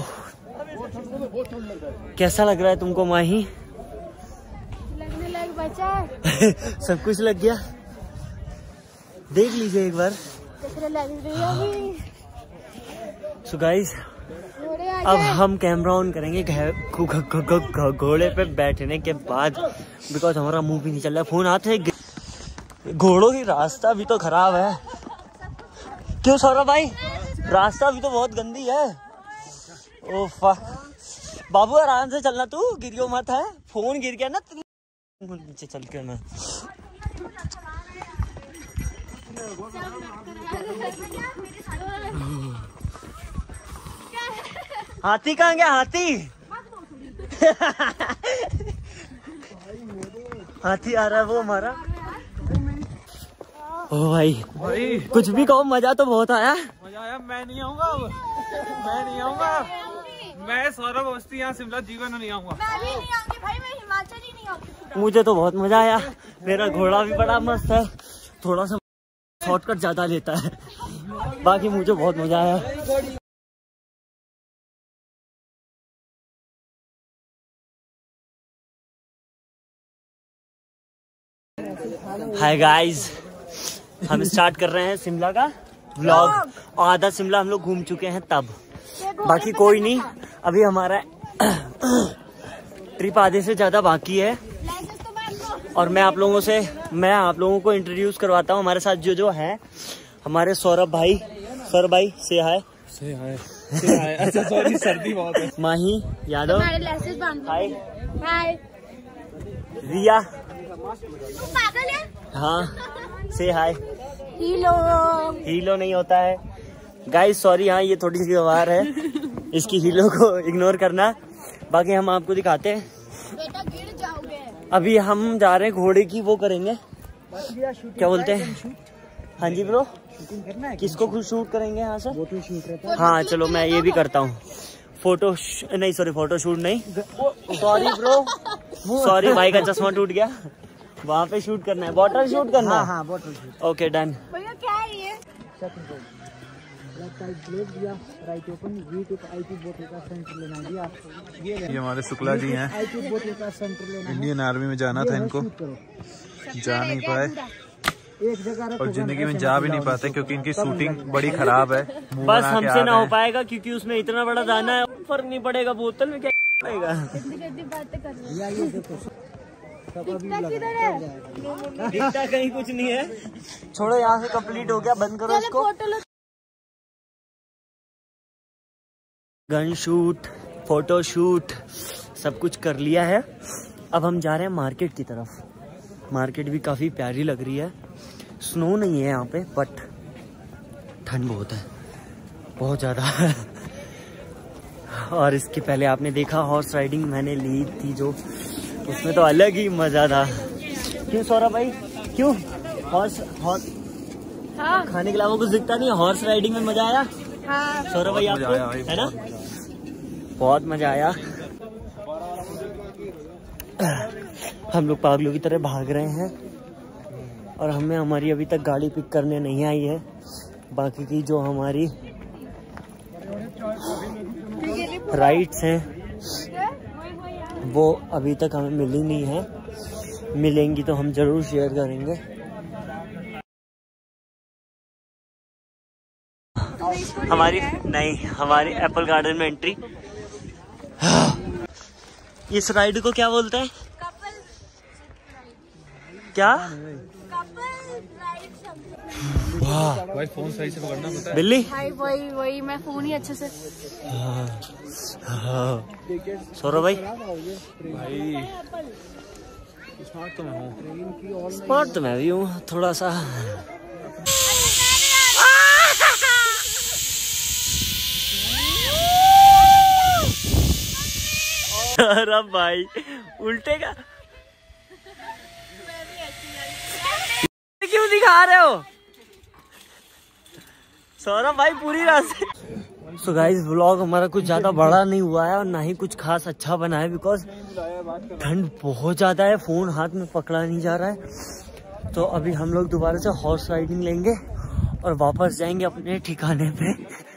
कैसा लग रहा है तुमको माही? लगने लग बचा है। सब कुछ लग गया, देख लीजिए एक बार। लग रही है अभी। सो गाइस घोड़े आ अब जाए। हम कैमरा ऑन करेंगे घोड़े पे बैठने के बाद, बिकॉज हमारा मुंह भी नहीं चल रहा है, फोन हाथ है। घोड़ों की रास्ता भी तो खराब है। क्यों सौरभ भाई? रास्ता भी तो बहुत गंदी है। ओफा बाबू आराम से चलना, तू गिरियो मत है, फोन गिर गया ना नीचे चल के ना। हाथी कहाँ गया? हाथी हाथी आ रहा है वो हमारा। ओ भाई, भाई कुछ भी कहो, मजा तो बहुत आया। मजा आया। मैं नहीं आऊंगा अब, मैं नहीं आऊंगा। मैं सौरभ अवस्थी यहाँ शिमला जीवन में नहीं आऊंगा। मैं भी नहीं आऊंगी भाई, मैं हिमाचल ही नहीं आऊंगी। मुझे तो बहुत मजा आया, मेरा घोड़ा भी बड़ा मस्त है, थोड़ा सा शॉर्टकट ज्यादा लेता है, बाकी मुझे बहुत मजा आया। हाय गाइस, हम स्टार्ट कर रहे हैं शिमला का व्लॉग। आधा शिमला हम लोग घूम चुके हैं तब, बाकी कोई नहीं। अभी हमारा ट्रिप आधे से ज्यादा बाकी है और मैं आप लोगों से मैं आप लोगों को इंट्रोड्यूस करवाता हूँ। हमारे साथ जो जो है हमारे सौरभ भाई। सौरभ भाई से हाय। से हाय। से हाय। अच्छा सॉरी, सर्दी बहुत है। माही यादव। हाय। हाय। रिया। पागल है? हाँ से हाय। हीलो। हीलो नहीं होता है गाइस, सॉरी। हाँ ये थोड़ी सी गवार है, इसकी हीलो को इग्नोर करना। बाकी हम आपको दिखाते हैं। बेटा गिर जाओगे। अभी हम जा रहे हैं घोड़े की वो करेंगे, क्या बोलते हैं। हाँ जी ब्रो, किसको खुद शूट करेंगे यहाँ से? हाँ चलो मैं ये भी करता हूँ। फोटो नहीं, सॉरी फोटो शूट नहीं, सॉरी ब्रो, सॉरी भाई का चश्मा टूट गया। वहाँ पे शूट करना है, बॉटल शूट करना है। हाँ बॉटल शूट। Okay done. भैया क्या है ये? ये हमारे शुक्ला जी हैं, इंडियन आर्मी में जाना था इनको, जा नहीं पाए और जिंदगी में जा भी नहीं पाते क्योंकि इनकी शूटिंग बड़ी खराब है। बस हमसे ना हो पाएगा क्योंकि उसमें इतना बड़ा दाना है, फर्क नहीं पड़ेगा। बोतल में क्या पड़ेगा? दिखता कहीं कुछ नहीं है। छोड़ो, यहाँ से कंप्लीट हो गया, बंद करो इसको। गन शूट, फोटो शूट सब कुछ कर लिया है। अब हम जा रहे हैं मार्केट की तरफ। मार्केट भी काफी प्यारी लग रही है। स्नो नहीं है यहाँ पे बट ठंड बहुत है, बहुत ज्यादा। और इसके पहले आपने देखा हॉर्स राइडिंग मैंने ली थी जो, उसमें तो अलग ही मजा था। क्यों सौरभ भाई, क्यों? हॉर्स हॉर्स हाँ। खाने के अलावा कुछ दिखता नहीं है। हॉर्स राइडिंग में मजा आया? हाँ। सौरभ भाई आपको है ना? बहुत मजा आया। हम लोग पागलों की तरह भाग रहे हैं और हमें हमारी अभी तक गाड़ी पिक करने नहीं आई है। बाकी की जो हमारी राइड्स हैं वो अभी तक हमें मिली नहीं है। मिलेंगी तो हम जरूर शेयर करेंगे। हमारी नहीं हमारी एप्पल गार्डन में एंट्री। इस राइड को क्या बोलते हैं? क्या? वाह भाई फोन सही से पकड़ना पड़ता है। बिल्ली भाई वही वही मैं फोन ही अच्छे से। सौरभ भाई, भाई स्मार्ट तो मैं हूँ। स्मार्ट तो मैं भी हूँ थोड़ा सा। अरे भाई उल्टे का क्यों दिखा रहे हो सौरभ भाई पूरी रास्ते? सो गाइस व्लॉग हमारा कुछ ज्यादा बड़ा नहीं हुआ है और ना ही कुछ खास अच्छा बना है बिकॉज ठंड बहुत ज्यादा है, फोन हाथ में पकड़ा नहीं जा रहा है। तो अभी हम लोग दोबारा से हॉर्स राइडिंग लेंगे और वापस जाएंगे अपने ठिकाने पे।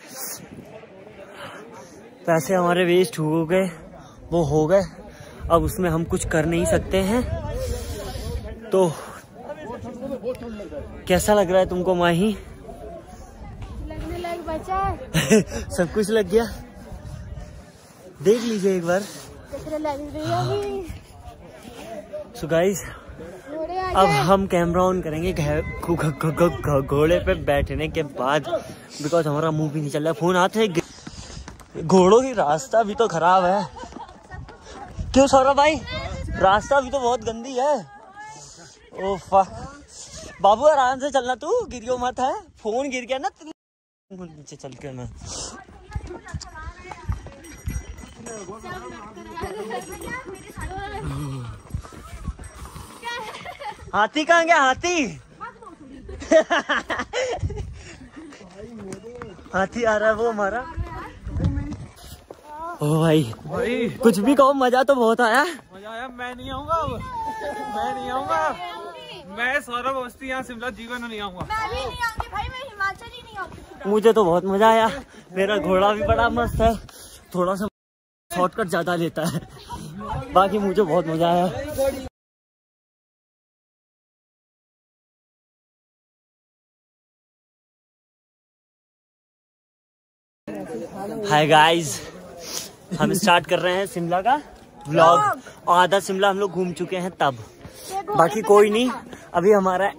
पैसे हमारे वेस्ट हो गए, वो हो गए, अब उसमें हम कुछ कर नहीं सकते हैं। तो कैसा लग रहा है तुमको माही? लगने लायक बचा है। सब कुछ लग गया, देख लीजिए एक बार। सो गाइस अब हम कैमरा ऑन करेंगे घोड़े पे बैठने के बाद बिकॉज हमारा मुंह भी नहीं चल रहा। फोन हाथ है, घोड़ों की रास्ता भी तो खराब है। क्यों सौरभ भाई? रास्ता भी तो बहुत गंदी है। ओफ बाबू आराम से चलना, तू गिरियो मत है। फोन गिर गया ना नीचे चल के। मैं हाथी कहाँ गया? हाथी हाथी आ रहा है वो हमारा। ओ भाई भाई कुछ भी कहो, मजा तो बहुत आया। मजा आया। मैं नहीं आऊंगा अब, मैं नहीं आऊंगा। मैं सौरभ अवस्थी यहाँ शिमला जीवन में नहीं आऊंगा। मैं भी नहीं आऊंगी भाई, मैं हिमाचल ही नहीं आऊंगी। मुझे तो बहुत मजा आया। मेरा घोड़ा भी बड़ा मस्त है, थोड़ा सा शॉर्टकट ज्यादा लेता है, बाकी मुझे बहुत मजा आया। हाय गाइस, हम स्टार्ट कर रहे हैं शिमला का व्लॉग। आधा शिमला हम लोग घूम चुके हैं तब, बाकी कोई नहीं, अभी हमारा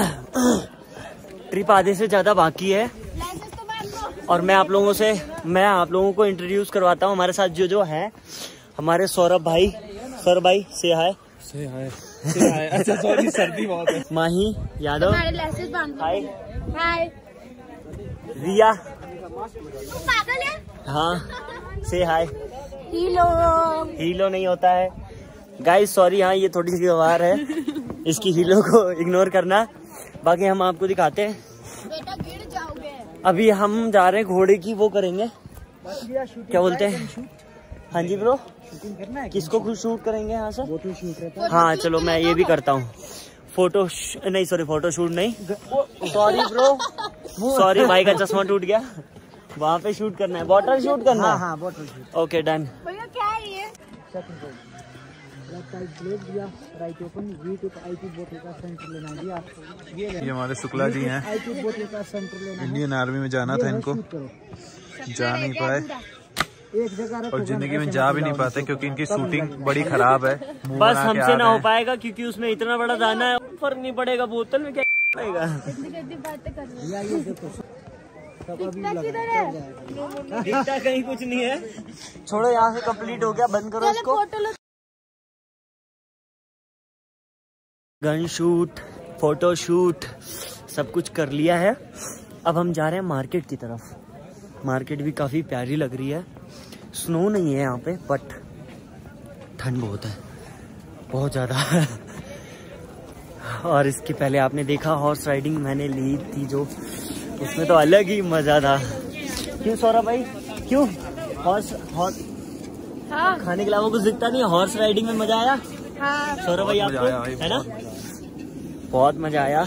ट्रिप आधे से ज्यादा बाकी है। और मैं आप लोगों से मैं आप लोगों को इंट्रोड्यूस करवाता हूँ हमारे साथ जो जो है। हमारे सौरभ भाई, सौरभ भाई से हाय। से हाय, से हाय। अच्छा सॉरी, सर्दी बहुत है। माही यादव, हाय। हाय। रिया, पागल है? हाँ से हाय। हीलो हीलो नहीं होता है गाइस, सॉरी। हाँ ये थोड़ी सी गवार है, इसकी हीलो को इग्नोर करना। बाकी हम आपको दिखाते हैं। बेटा गिर जाओगे। अभी हम जा रहे हैं घोड़े की वो करेंगे, क्या बोलते हैं। हाँ जी ब्रो, किसको शूट करेंगे यहाँ से? हाँ चलो मैं ये भी करता हूँ फोटो नहीं, सॉरी फोटो शूट नहीं, सॉरी ब्रो, सॉरी भाई का चश्मा टूट गया। वहाँ पे शूट करना है, बॉटल शूट करना है। हाँ बॉटल शूट। Okay done. भैया क्या है ये? ये हमारे शुक्ला जी हैं, इंडियन आर्मी में जाना था इनको, जा नहीं पाए और जिंदगी में जा भी नहीं पाते क्योंकि इनकी शूटिंग बड़ी खराब है। बस हमसे ना हो पाएगा क्योंकि उसमें इतना बड़ा दाना है, फर्क नहीं पड़ेगा, बोतल में क्या पड़ेगा। दिखता कहीं कुछ नहीं है, छोड़ो यहाँ से कंप्लीट हो गया, बंद करो इसको। गन शूट, फोटो शूट सब कुछ कर लिया है। अब हम जा रहे हैं मार्केट की तरफ। मार्केट भी काफी प्यारी लग रही है। स्नो नहीं है यहाँ पे, बट ठंड बहुत है, बहुत ज्यादा। और इसके पहले आपने देखा हॉर्स राइडिंग मैंने ली थी जो, उसमें तो अलग ही मजा था। क्यों सौरभ भाई, क्यों? हॉर्स हॉर्स हाँ। खाने के अलावा कुछ दिखता नहीं, हॉर्स राइडिंग में मजा आया? हाँ। सौरभ भाई आपको है ना? बहुत मजा आया।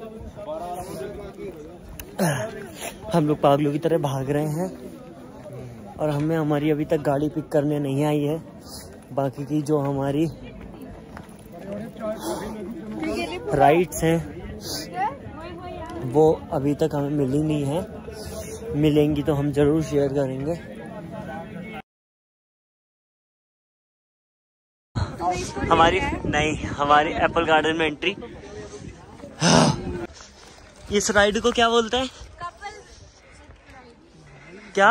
हम लोग पागलों की तरह भाग रहे हैं और हमें हमारी अभी तक गाड़ी पिक करने नहीं आई है। बाकी की जो हमारी राइड्स हैं वो अभी तक हमें मिली नहीं है, मिलेंगी तो हम जरूर शेयर करेंगे। हमारी नहीं, हमारी एप्पल गार्डन में एंट्री। इस राइड को क्या बोलते हैं? क्या?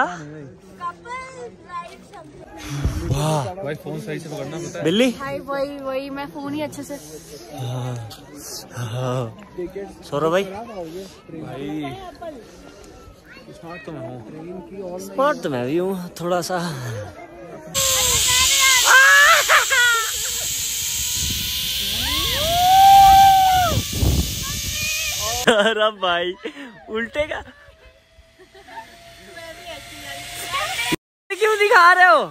वाह भाई फोन सही से पकड़ना पड़ता है। बिल्ली भाई वही वही मैं फोन ही अच्छे से। सौरभ भाई, भाई स्मार्ट तो मैं हूँ, स्मार्ट तो मैं भी हूँ थोड़ा सा। अरे भाई उल्टे का क्यों दिखा रहे हो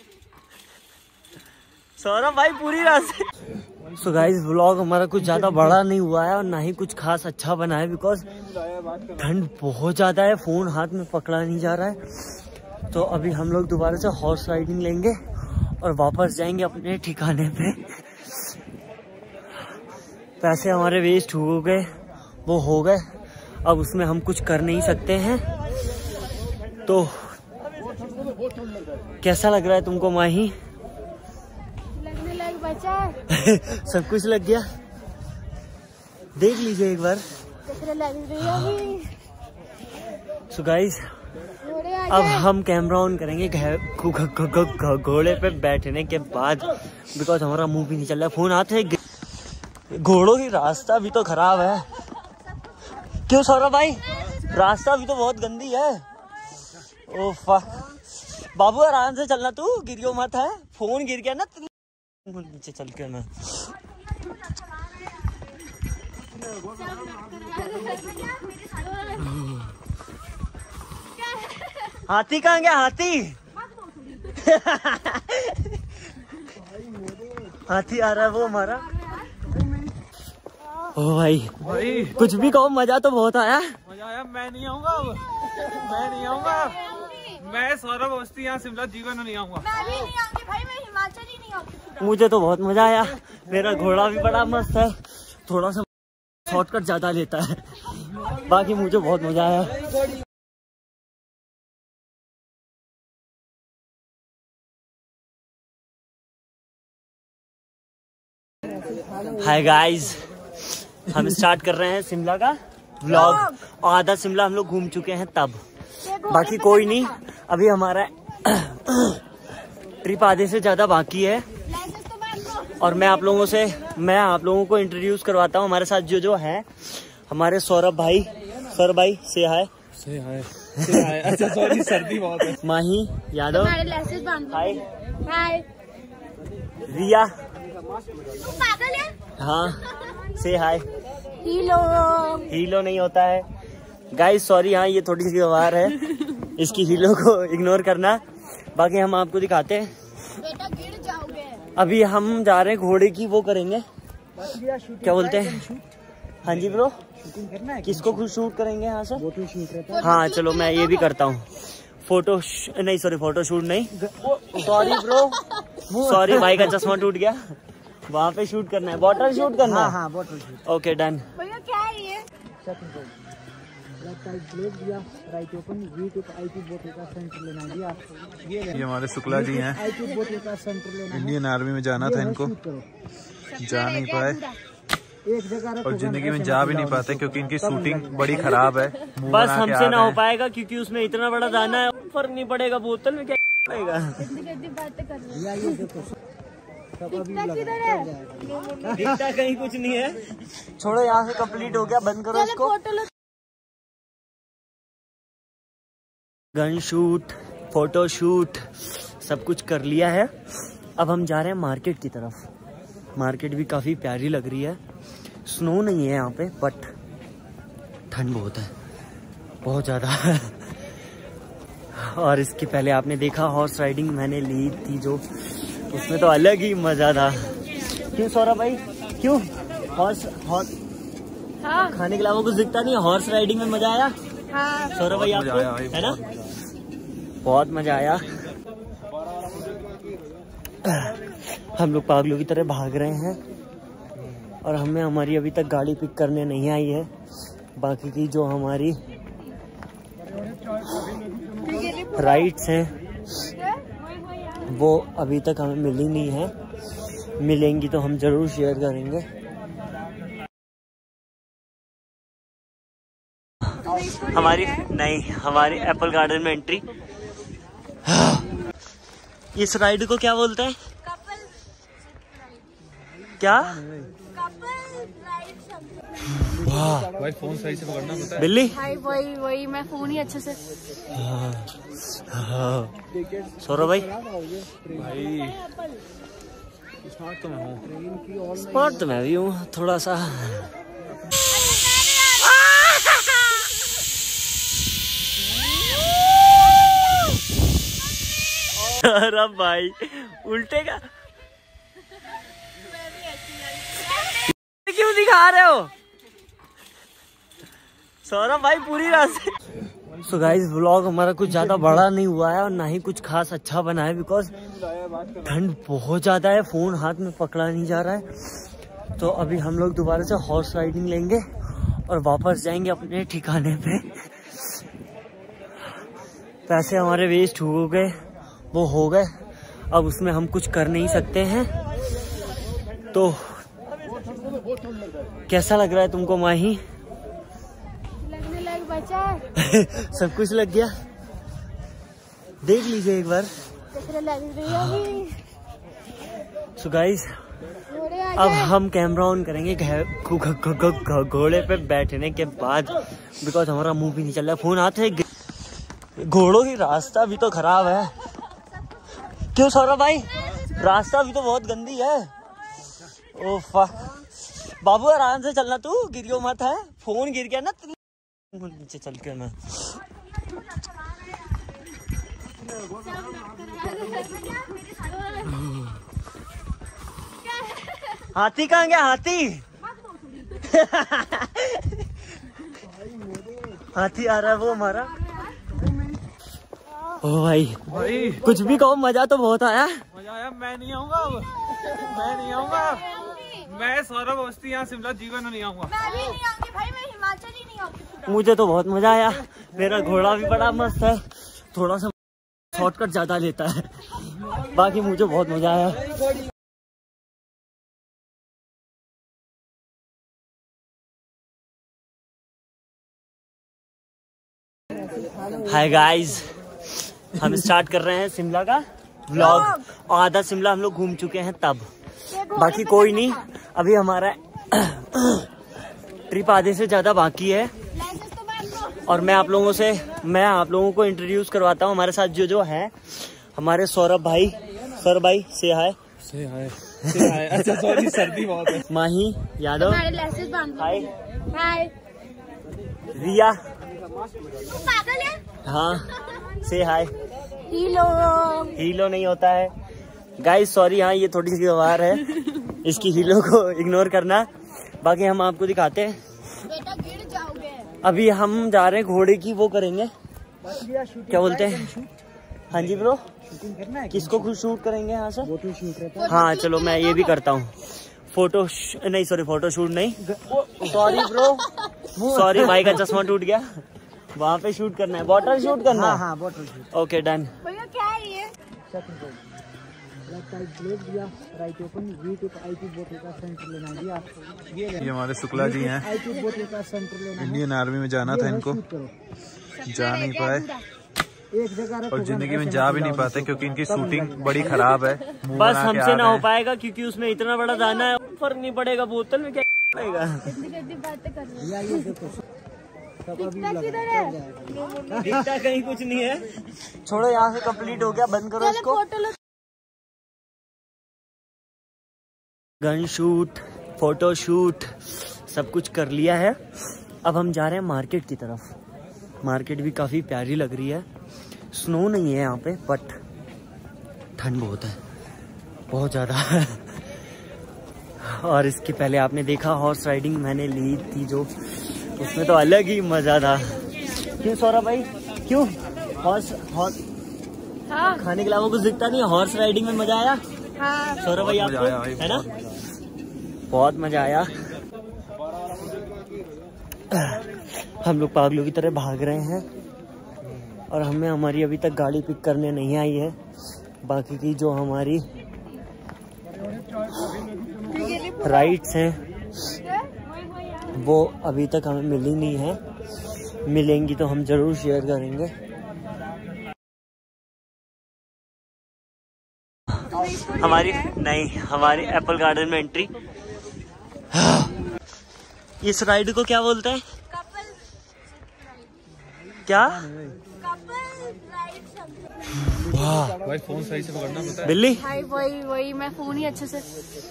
सौरभ भाई पूरी रास्ते। सो गाइस व्लॉग हमारा कुछ ज्यादा बड़ा नहीं हुआ है और ना ही कुछ खास अच्छा बना है, बिकॉज ठंड बहुत ज्यादा है, फोन हाथ में पकड़ा नहीं जा रहा है। तो अभी हम लोग दोबारा से हॉर्स राइडिंग लेंगे और वापस जाएंगे अपने ठिकाने पे। पैसे हमारे वेस्ट हो गए, वो हो गए, अब उसमें हम कुछ कर नहीं सकते हैं। तो कैसा लग रहा है तुमको माही? लगने लग बचा सब कुछ लग गया, देख लीजिए एक बार। लग रही है। सो गाइस अब हम कैमरा ऑन करेंगे घोड़े पे बैठने के बाद, बिकॉज हमारा मुंह भी नहीं चल रहा, फोन हाथ है। घोड़ों की रास्ता भी तो खराब है। क्यों सौरभ भाई? रास्ता भी तो बहुत गंदी है। ओह बाबू आराम से चलना, तू गिरियो मत है, फोन गिर गया ना नीचे चल के ना। हाथी कहाँ गया? हाथी हाथी आ रहा है वो हमारा। ओ भाई भाई कुछ भी कहो, मजा तो बहुत आया। मजा आया। मैं नहीं आऊंगा अब, मैं नहीं आऊंगा, मैं सौरभ अवस्थी यहाँ शिमला जीवन में नहीं आऊंगा। मैं भी नहीं आऊंगी भाई, मैं हिमाचल ही नहीं आऊंगी। मुझे तो बहुत मजा आया, मेरा घोड़ा भी बड़ा मस्त है, थोड़ा सा शॉर्टकट ज्यादा लेता है, बाकी मुझे बहुत मजा आया। हाय गाइस, हम स्टार्ट कर रहे हैं शिमला का व्लॉग। और आधा शिमला हम लोग घूम चुके हैं तब, बाकी कोई नहीं। अभी हमारा ट्रिप आधे से ज्यादा बाकी है। और मैं आप लोगों से मैं आप लोगों को इंट्रोड्यूस करवाता हूँ हमारे साथ जो जो है। हमारे सौरभ भाई, सौरभ भाई से हाय। से हाय से हाय। अच्छा सॉरी, सर्दी बहुत है। माही यादव, हाय। हाय। रिया, पागल है? हाँ से हाय। हीलो हीलो नहीं होता है गाइस, सॉरी। हाँ ये थोड़ी सी गवार है, इसकी हीलो को इग्नोर करना। बाकी हम आपको दिखाते हैं। बेटा गिर जाओगे। अभी हम जा रहे हैं घोड़े की वो करेंगे, क्या बोलते हैं। हाँ जी ब्रो, किसको खुद शूट करेंगे यहाँ से? हाँ चलो मैं ये भी करता हूँ। फोटो नहीं, सॉरी फोटो शूट नहीं, सॉरी ब्रो, सॉरी भाई का चश्मा टूट गया। वहाँ पे शूट करना है, बॉटल शूट करना है। हाँ बॉटल शूट। Okay done. भैया क्या है ये? ये हमारे शुक्ला जी हैं, इंडियन आर्मी में जाना था इनको, जा नहीं पाए और जिंदगी में जा भी नहीं पाते क्योंकि इनकी शूटिंग बड़ी खराब है। बस हमसे ना हो पाएगा क्योंकि उसमें इतना बड़ा दाना है, फर्क नहीं पड़ेगा। बोतल में क्या पड़ेगा? दिखता कहीं कुछ नहीं है। छोड़ो, यहाँ से कंप्लीट हो गया, बंद करो इसको। गन शूट, फोटो शूट सब कुछ कर लिया है। अब हम जा रहे हैं मार्केट की तरफ। मार्केट भी काफी प्यारी लग रही है। स्नो नहीं है यहाँ पे, बट ठंड बहुत है, बहुत ज्यादा। और इसके पहले आपने देखा हॉर्स राइडिंग मैंने ली थी जो, उसमें तो अलग ही मजा था। क्यों सौरभ भाई, क्यों? हॉर्स हॉर्स हाँ। खाने के अलावा कुछ दिखता नहीं है। हॉर्स राइडिंग में मजा आया? हाँ। सौरभ भाई आपको है ना? बहुत मजा आया। हम लोग पागलों की तरह भाग रहे हैं और हमें हमारी अभी तक गाड़ी पिक करने नहीं आई है। बाकी की जो हमारी राइड्स हैं वो अभी तक हमें मिली नहीं है। मिलेंगी तो हम जरूर शेयर करेंगे। हमारी नहीं, हमारी एप्पल गार्डन में एंट्री। इस राइड को क्या बोलते हैं? क्या? वाह भाई फोन सही से पकड़ना पड़ता है। बिल्ली भाई वही वही मैं फोन ही अच्छे से। सौरभ भाई, भाई स्मार्ट तो मैं हूँ। स्मार्ट तो मैं भी हूँ थोड़ा सा। सौरभ भाई उल्टे का क्यों दिखा रहे हो? सौरभ भाई पूरी रास्ते। सो गाइस व्लॉग हमारा कुछ ज्यादा बड़ा नहीं हुआ है और ना ही कुछ खास अच्छा बना है, बिकॉज ठंड बहुत ज्यादा है, फोन हाथ में पकड़ा नहीं जा रहा है। तो अभी हम लोग दोबारा से हॉर्स राइडिंग लेंगे और वापस जाएंगे अपने ठिकाने पे। पैसे हमारे वेस्ट हो गए, वो हो गए, अब उसमें हम कुछ कर नहीं सकते हैं। तो कैसा लग रहा है तुमको माही? लगने लग बचा। सब कुछ लग गया, देख लीजिए एक बार। लग रही है। सो गाइस अब हम कैमरा ऑन करेंगे घोड़े पे बैठने के बाद, बिकॉज हमारा मुंह भी नहीं चल रहा है, फोन हाथ है। घोड़ों की रास्ता भी तो खराब है। क्यों सौरभ भाई? रास्ता भी तो बहुत गंदी है। ओफा बाबू आराम से चलना, तू गिरियो मत है। फोन गिर गया ना नीचे चल के ना। हाथी कहाँ गया? हाथी हाथी आ रहा है वो हमारा। ओ भाई भाई कुछ भी कहो, मजा तो बहुत आया। मजा आया। मैं नहीं आऊंगा अब, मैं नहीं आऊंगा। मैं सौरभ अवस्थी यहाँ शिमला जीवन में नहीं आऊंगा। मैं भी नहीं आऊंगी भाई, मैं हिमाचल ही नहीं आऊंगी। मुझे तो बहुत मजा आया। मेरा घोड़ा भी बड़ा मस्त है, थोड़ा सा शॉर्टकट ज्यादा लेता है, बाकी मुझे बहुत मजा आया। हाय गाइस, हम स्टार्ट कर रहे हैं शिमला का व्लॉग। आधा शिमला हम लोग घूम चुके हैं तब, बाकी कोई नहीं। अभी हमारा ट्रिप आधे से ज्यादा बाकी है और मैं आप लोगों से मैं आप लोगों को इंट्रोड्यूस करवाता हूँ। हमारे साथ जो जो है हमारे सौरभ भाई। सौरभ भाई से हाय। से हाय। से हाय। अच्छा सॉरी, सर्दी बहुत है। माही यादव। हाय। हाय। रिया। पागल है? हाँ से हाय। हीलो। हीलो नहीं होता है गाइस, सॉरी। हाँ ये थोड़ी सी गवार है, इसकी हीलो को इग्नोर करना। बाकी हम आपको दिखाते हैं। बेटा गिर जाओगे। अभी हम जा रहे हैं घोड़े की वो करेंगे, क्या बोलते हैं। हाँ जी ब्रो, किसको खुद शूट करेंगे यहाँ से? हाँ चलो मैं ये भी करता हूँ। फोटो श... नहीं सॉरी फोटो शूट नहीं, सॉरी ब्रो, सॉरी भाई का चश्मा टूट गया। वहाँ पे शूट करना है, बॉटल शूट करना है। हाँ बॉटल शूट। Okay done. भैया क्या है ये? ये हमारे शुक्ला जी हैं, इंडियन आर्मी में जाना था इनको, जा नहीं पाए और जिंदगी में जा भी नहीं पाते क्योंकि इनकी शूटिंग बड़ी खराब है। बस हमसे ना हो पाएगा क्योंकि उसमें इतना बड़ा दाना है, फर्क नहीं पड़ेगा। बोतल में क्या पड़ेगा। दिखता कहीं कुछ नहीं है। छोड़ो, यहाँ से कंप्लीट हो गया, बंद करो इसको। गन शूट, फोटो शूट सब कुछ कर लिया है। अब हम जा रहे हैं मार्केट की तरफ। मार्केट भी काफी प्यारी लग रही है। स्नो नहीं है यहाँ पे बट ठंड बहुत है, बहुत ज्यादा। और इसके पहले आपने देखा हॉर्स राइडिंग मैंने ली थी जो, उसमें तो अलग ही मजा था। क्यों सौरभ भाई, क्यों? हॉर्स हॉर्स हाँ। खाने के अलावा कुछ दिखता नहीं है। हॉर्स राइडिंग में मजा आया? हाँ। सौरभ भाई आपको है ना? बहुत मजा आया। हम लोग पागलों की तरह भाग रहे हैं और हमें हमारी अभी तक गाड़ी पिक करने नहीं आई है। बाकी की जो हमारी राइड्स हैं वो अभी तक हमें मिली नहीं है, मिलेंगी तो हम जरूर शेयर करेंगे। हमारी नहीं हमारी एप्पल गार्डन में एंट्री। इस राइड को क्या बोलते हैं? क्या? वाह भाई फोन सही से पकड़ना पड़ता है। बिल्ली भाई वही वही मैं फोन ही अच्छे से।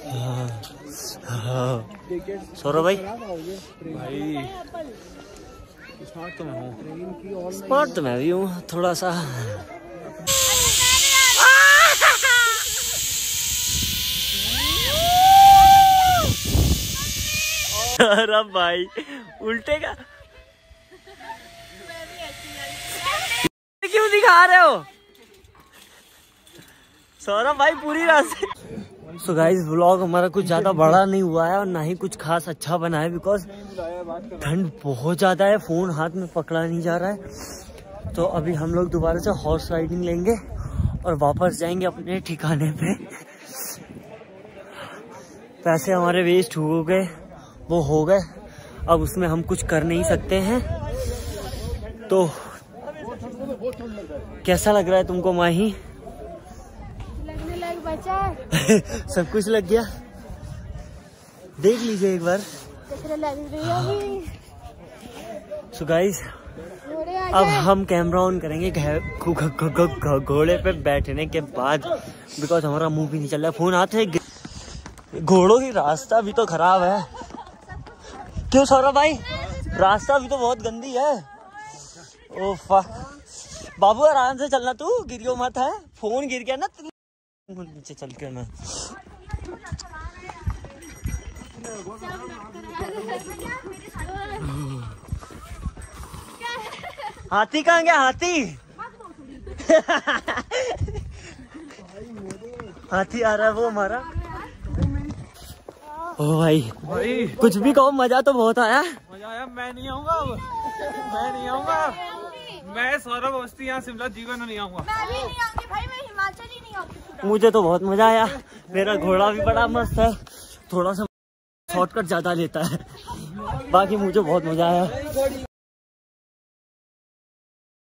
सौरभ भाई, भाई स्मार्ट तो मैं हूँ। स्मार्ट तो मैं भी हूँ थोड़ा सा। अरे भाई उल्टे का क्यों दिखा रहे हो सौरभ भाई पूरी रास्ते? सो गाइस व्लॉग हमारा कुछ ज्यादा बड़ा नहीं हुआ है और ना ही कुछ खास अच्छा बना है बिकॉज ठंड बहुत ज्यादा है, फोन हाथ में पकड़ा नहीं जा रहा है। तो अभी हम लोग दोबारा से हॉर्स राइडिंग लेंगे और वापस जाएंगे अपने ठिकाने पे। पैसे हमारे वेस्ट हो गए, वो हो गए, अब उसमें हम कुछ कर नहीं सकते हैं। तो कैसा लग रहा है तुमको माही? लगने लग बचा। सब कुछ लग गया, देख लीजिए एक बार। लग रही है। सो गाइस अब हम कैमरा ऑन करेंगे घोड़े पे बैठने के बाद बिकॉज हमारा मुंह भी नहीं चल रहा है। फोन हाथ है, घोड़ों की रास्ता भी तो खराब है। क्यों सौरभ भाई? रास्ता भी तो बहुत गंदी है। ओह बाबू आराम से चलना, तू गिरियो मत है। फोन गिर गया ना नीचे चल के ना। हाथी कहाँ गया? हाथी हाथी आ रहा है वो हमारा। ओ भाई भाई कुछ भी कहो, मजा तो बहुत आया। मजा आया। मैं नहीं आऊंगा अब, मैं नहीं आऊंगा। मैं सौरभ अवस्थी यहाँ शिमला जीवन में नहीं आऊंगा। मैं भी नहीं आऊंगी भाई, मैं हिमाचल ही नहीं आऊंगी। मुझे तो बहुत मजा आया। मेरा घोड़ा भी बड़ा मस्त है, थोड़ा सा शॉर्टकट ज्यादा लेता है, बाकी मुझे बहुत मजा आया।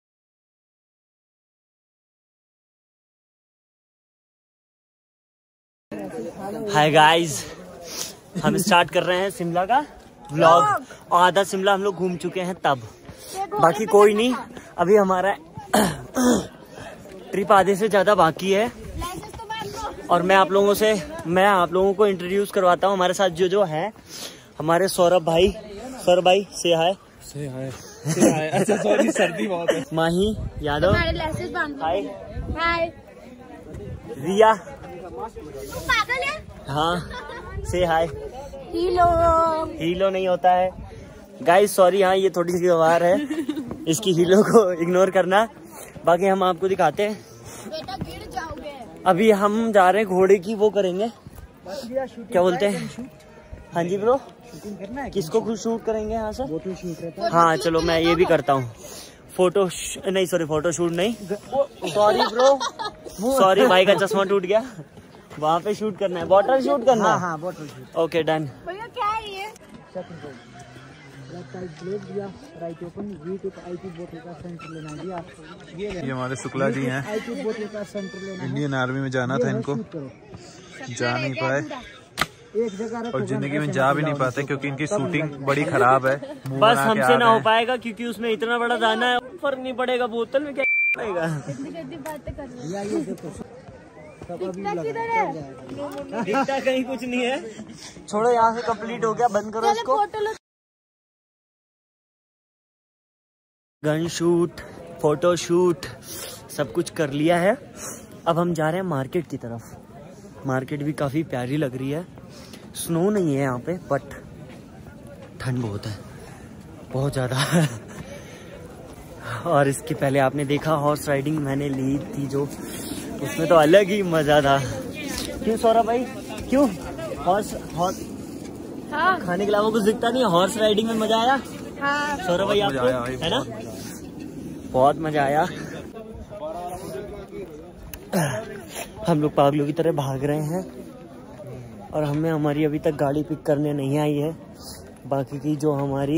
हाय गाइस, हम स्टार्ट कर रहे हैं शिमला का व्लॉग। आधा शिमला हम लोग घूम चुके हैं तब, बाकी कोई नहीं, अभी हमारा ट्रिप आधे से ज्यादा बाकी है। और मैं आप लोगों से मैं आप लोगों को इंट्रोड्यूस करवाता हूँ हमारे साथ जो जो है। हमारे सौरभ भाई, सौरभ भाई से हाय। से हाय, से हाय। अच्छा सॉरी, सर्दी बहुत है। माही यादव, हाय। हाय। रिया, पागल है? हाँ से हाय। हीलो हीलो नहीं होता है गाइस, सॉरी। हाँ ये थोड़ी सी गवार है, इसकी हीलो को इग्नोर करना। बाकी हम आपको दिखाते हैं। बेटा गिर जाओगे। अभी हम जा रहे हैं घोड़े की वो करेंगे, क्या बोलते हैं। हाँ जी ब्रो, किसको खुद शूट करेंगे यहाँ से? हाँ चलो मैं ये भी करता हूँ। फोटो नहीं, सॉरी फोटो शूट नहीं, सॉरी ब्रो, सॉरी भाई का चश्मा टूट गया। वहाँ पे शूट करना है, बॉटल शूट करना है। हाँ बॉटल शूट। Okay done. भैया क्या है ये? ये हमारे शुक्ला जी हैं, इंडियन आर्मी में जाना था इनको, जा नहीं पाए और जिंदगी में जा भी नहीं पाते क्योंकि इनकी शूटिंग बड़ी खराब है। बस हमसे ना हो पाएगा क्योंकि उसमें इतना बड़ा दाना है, फर्क नहीं पड़ेगा, बोतल में क्या पड़ेगा। दिखता कहीं कुछ नहीं है। छोड़ो, यहाँ से कंप्लीट हो गया, बंद करो इसको। गन शूट, फोटो शूट सब कुछ कर लिया है। अब हम जा रहे हैं मार्केट की तरफ। मार्केट भी काफी प्यारी लग रही है। स्नो नहीं है यहाँ पे, बट ठंड बहुत है, बहुत ज्यादा। और इसके पहले आपने देखा हॉर्स राइडिंग मैंने ली थी जो, उसमें तो अलग ही मजा था। क्यों सौरभ भाई, क्यों? हॉर्स हॉर्स हाँ। खाने के अलावा कुछ दिखता नहीं है। हॉर्स राइडिंग में मजा आया? हाँ। सौरभ भाई आपको है ना? बहुत मजा आया। हम लोग पागलों की तरह भाग रहे हैं और हमें हमारी अभी तक गाड़ी पिक करने नहीं आई है। बाकी की जो हमारी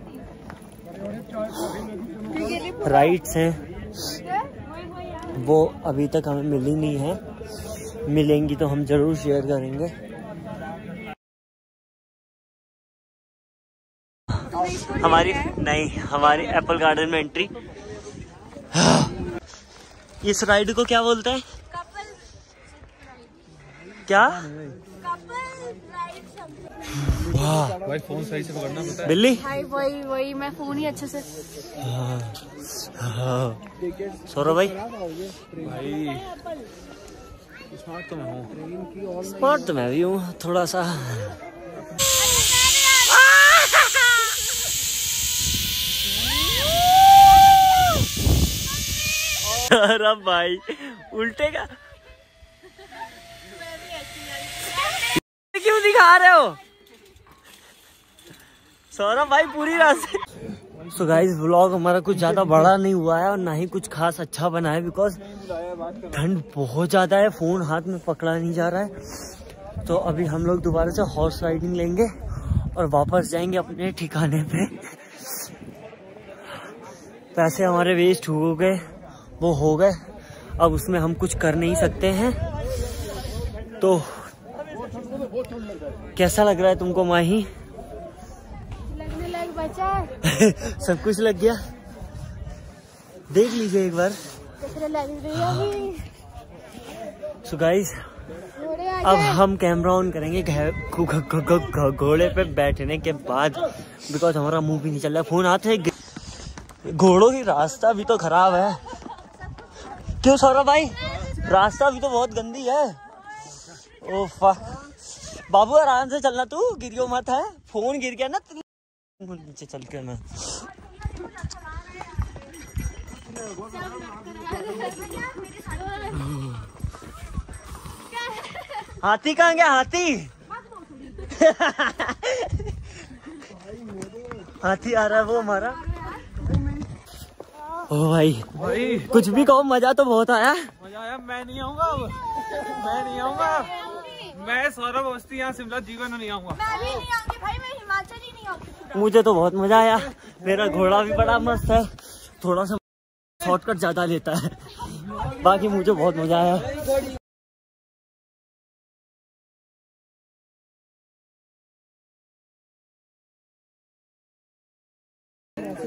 राइड्स हैं वो अभी तक हमें मिली नहीं है। मिलेंगी तो हम जरूर शेयर करेंगे। हमारी नहीं, हमारी एप्पल गार्डन में एंट्री। इस राइड को क्या बोलते हैं? क्या? वाह भाई, फोन सही से पकड़ना पड़ता है। बिल्ली भाई वही वही मैं फोन ही अच्छे से। सौरभ भाई, भाई स्मार्ट तो मैं हूँ। स्मार्ट तो मैं भी हूँ थोड़ा सा। अरे भाई उल्टे का क्यों दिखा रहे हो सौरभ भाई पूरी रास्ते? सो गाइस व्लॉग हमारा कुछ ज्यादा बड़ा नहीं हुआ है और ना ही कुछ खास अच्छा बना है, बिकॉज ठंड बहुत ज्यादा है, फोन हाथ में पकड़ा नहीं जा रहा है। तो अभी हम लोग दोबारा से हॉर्स राइडिंग लेंगे और वापस जाएंगे अपने ठिकाने पे। पैसे हमारे वेस्ट हो गए, वो हो गए, अब उसमें हम कुछ कर नहीं सकते हैं। तो कैसा लग रहा है तुमको माही? लगने लग बचा। सब कुछ लग गया, देख लीजिए एक बार। सो गाइस अब हम कैमरा ऑन करेंगे घोड़े पे बैठने के बाद, बिकॉज हमारा मुंह भी नहीं चल रहा, फोन हाथ है। घोड़ों की रास्ता भी तो खराब है। क्यों सौरभ भाई? रास्ता भी तो बहुत गंदी है। ओह बाबू आराम से चलना, तू गिरियो मत है, फोन गिर गया ना नीचे चल के। मैं हाथी कहाँ गया? हाथी हाथी आ रहा है वो हमारा। ओ भाई, भाई कुछ भी कहो, मजा तो बहुत आया। मजा आया। मैं नहीं आऊंगा अब, मैं नहीं आऊंगा। मैं सौरभ अवस्थी यहाँ शिमला जीवन में नहीं आऊंगा। मैं भी नहीं आऊंगी भाई, मैं हिमाचल ही नहीं आऊंगी। मुझे तो बहुत मजा आया। मेरा घोड़ा भी बड़ा मस्त है, थोड़ा सा शॉर्टकट ज्यादा लेता है, बाकी मुझे बहुत मजा आया।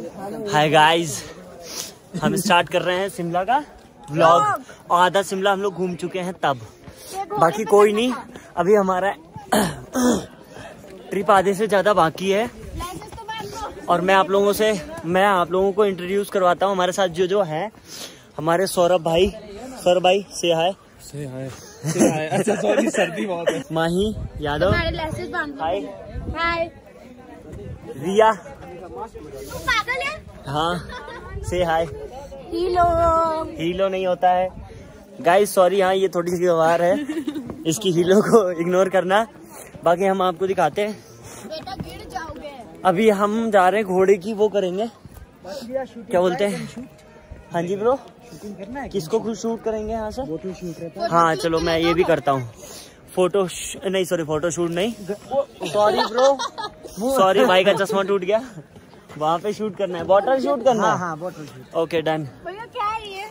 हाय गाइस, हम स्टार्ट कर रहे हैं शिमला का व्लॉग। आधा शिमला हम लोग घूम चुके हैं तब, बाकी कोई नहीं, अभी हमारा ट्रिप आधे से ज्यादा बाकी है। और मैं आप लोगों से मैं आप लोगों को इंट्रोड्यूस करवाता हूँ हमारे साथ जो जो है। हमारे सौरभ भाई, सौरभ भाई से हाय। से हाय से हाय। अच्छा सॉरी, सर्दी बहुत है। माही यादव, हाय। हाय रिया, पागल है। हाँ से हाय। हीलो हीलो नहीं होता है गाइस, सॉरी। हाँ ये थोड़ी सी गवार है, इसकी हीलो को इग्नोर करना। बाकी हम आपको दिखाते हैं। बेटा गिर जाओगे। अभी हम जा रहे हैं घोड़े की वो करेंगे, क्या बोलते हैं। हाँ जी ब्रो, किसको खुद शूट करेंगे यहाँ से। हाँ चलो मैं ये भी करता हूँ फोटो नहीं, सॉरी फोटो शूट नहीं, सॉरी ब्रो, सॉरी भाई का चश्मा टूट गया। वहाँ पे शूट करना है, बॉटल शूट करना है। हाँ बॉटल शूट, ओके डन। भैया क्या है ये?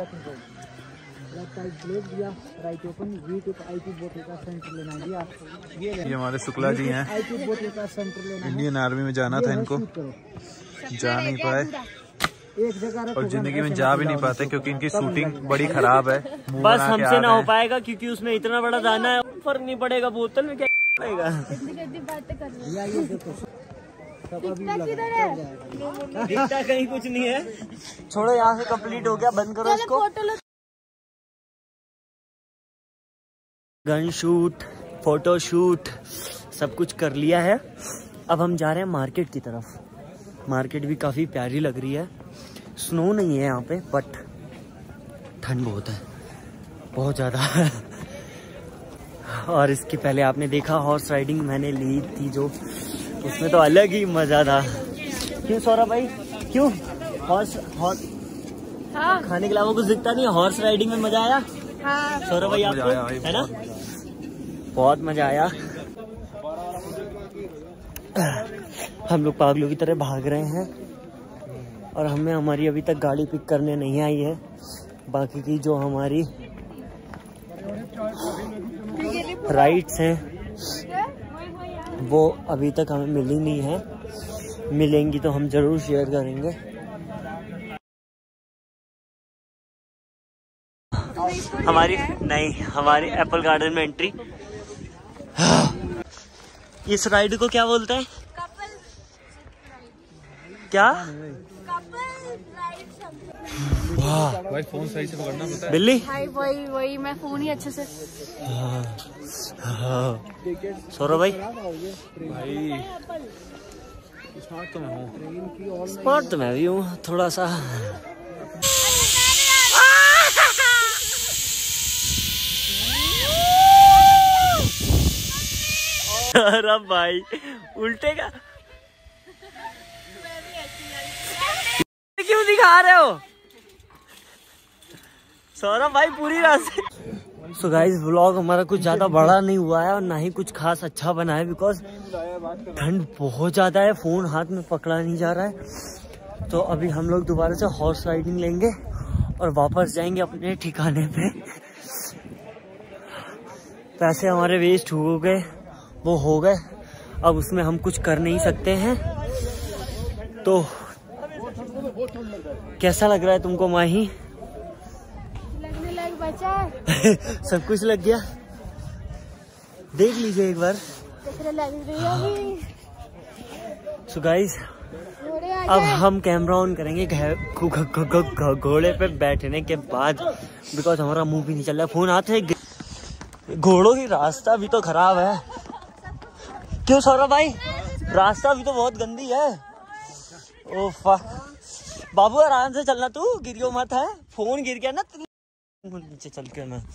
ये हमारे शुक्ला जी हैं, इंडियन आर्मी में जाना था इनको, जा नहीं पाए और जिंदगी में जा भी नहीं पाते क्योंकि इनकी शूटिंग बड़ी खराब है। बस हमसे ना हो पाएगा क्योंकि उसमें इतना बड़ा दाना है, फर्क नहीं पड़ेगा, बोतल में क्या पड़ेगा। दिखता कहीं कुछ नहीं है, छोड़ो यहाँ से कंप्लीट हो गया, बंद करो इसको। गन शूट, फोटो शूट सब कुछ कर लिया है। अब हम जा रहे हैं मार्केट की तरफ। मार्केट भी काफी प्यारी लग रही है, स्नो नहीं है यहाँ पे बट ठंड बहुत है, बहुत ज्यादा। और इसके पहले आपने देखा हॉर्स राइडिंग मैंने ली थी जो, उसमें तो अलग ही मजा था। क्यों सौरभ भाई, क्यों हॉर्स हॉर्स हाँ खाने के अलावा कुछ दिखता नहीं, हॉर्स राइडिंग में मजा आया। हाँ सौरभ भाई आपको है ना, बहुत मजा आया। हम लोग पागलों की तरह भाग रहे हैं और हमें हमारी अभी तक गाड़ी पिक करने नहीं आई है। बाकी की जो हमारी राइड्स हैं वो अभी तक हमें मिली नहीं है, मिलेंगी तो हम जरूर शेयर करेंगे। हमारी नहीं, हमारी एप्पल गार्डन में एंट्री। इस राइड को क्या बोलते हैं? क्या? वाह भाई फोन सही से पकड़ना पता है। बिल्ली भाई वही वही मैं फोन ही अच्छे से। सौरभ भाई, भाई स्मार्ट तो मैं हूँ, स्मार्ट तो मैं भी हूँ थोड़ा सा। सौरभ भाई उल्टे का क्यों दिखा रहे हो सौरभ भाई पूरी रास्ते। सो गाइस व्लॉग हमारा कुछ ज्यादा बड़ा नहीं हुआ है और ना ही कुछ खास अच्छा बना है, बिकॉज ठंड बहुत ज्यादा है, फोन हाथ में पकड़ा नहीं जा रहा है। तो अभी हम लोग दोबारा से हॉर्स राइडिंग लेंगे और वापस जाएंगे अपने ठिकाने पे। पैसे हमारे वेस्ट हो गए, वो हो गए, अब उसमें हम कुछ कर नहीं सकते हैं। तो कैसा लग रहा है तुमको माही? लगने लग बचा है। सब कुछ लग गया, देख लीजिए एक बार। लग रही है। सो गाइस घोड़े आ अब गए। हम कैमरा ऑन करेंगे घोड़े पे बैठने के बाद, बिकॉज हमारा मुंह भी नहीं चल रहा है, फोन हाथ है। घोड़ों की रास्ता भी तो खराब है। क्यों सौरभ भाई, रास्ता भी तो बहुत गंदी है। ओफा बाबू आराम से चलना, तू गिरियो मत है, फोन गिर गया ना नीचे चल के ना।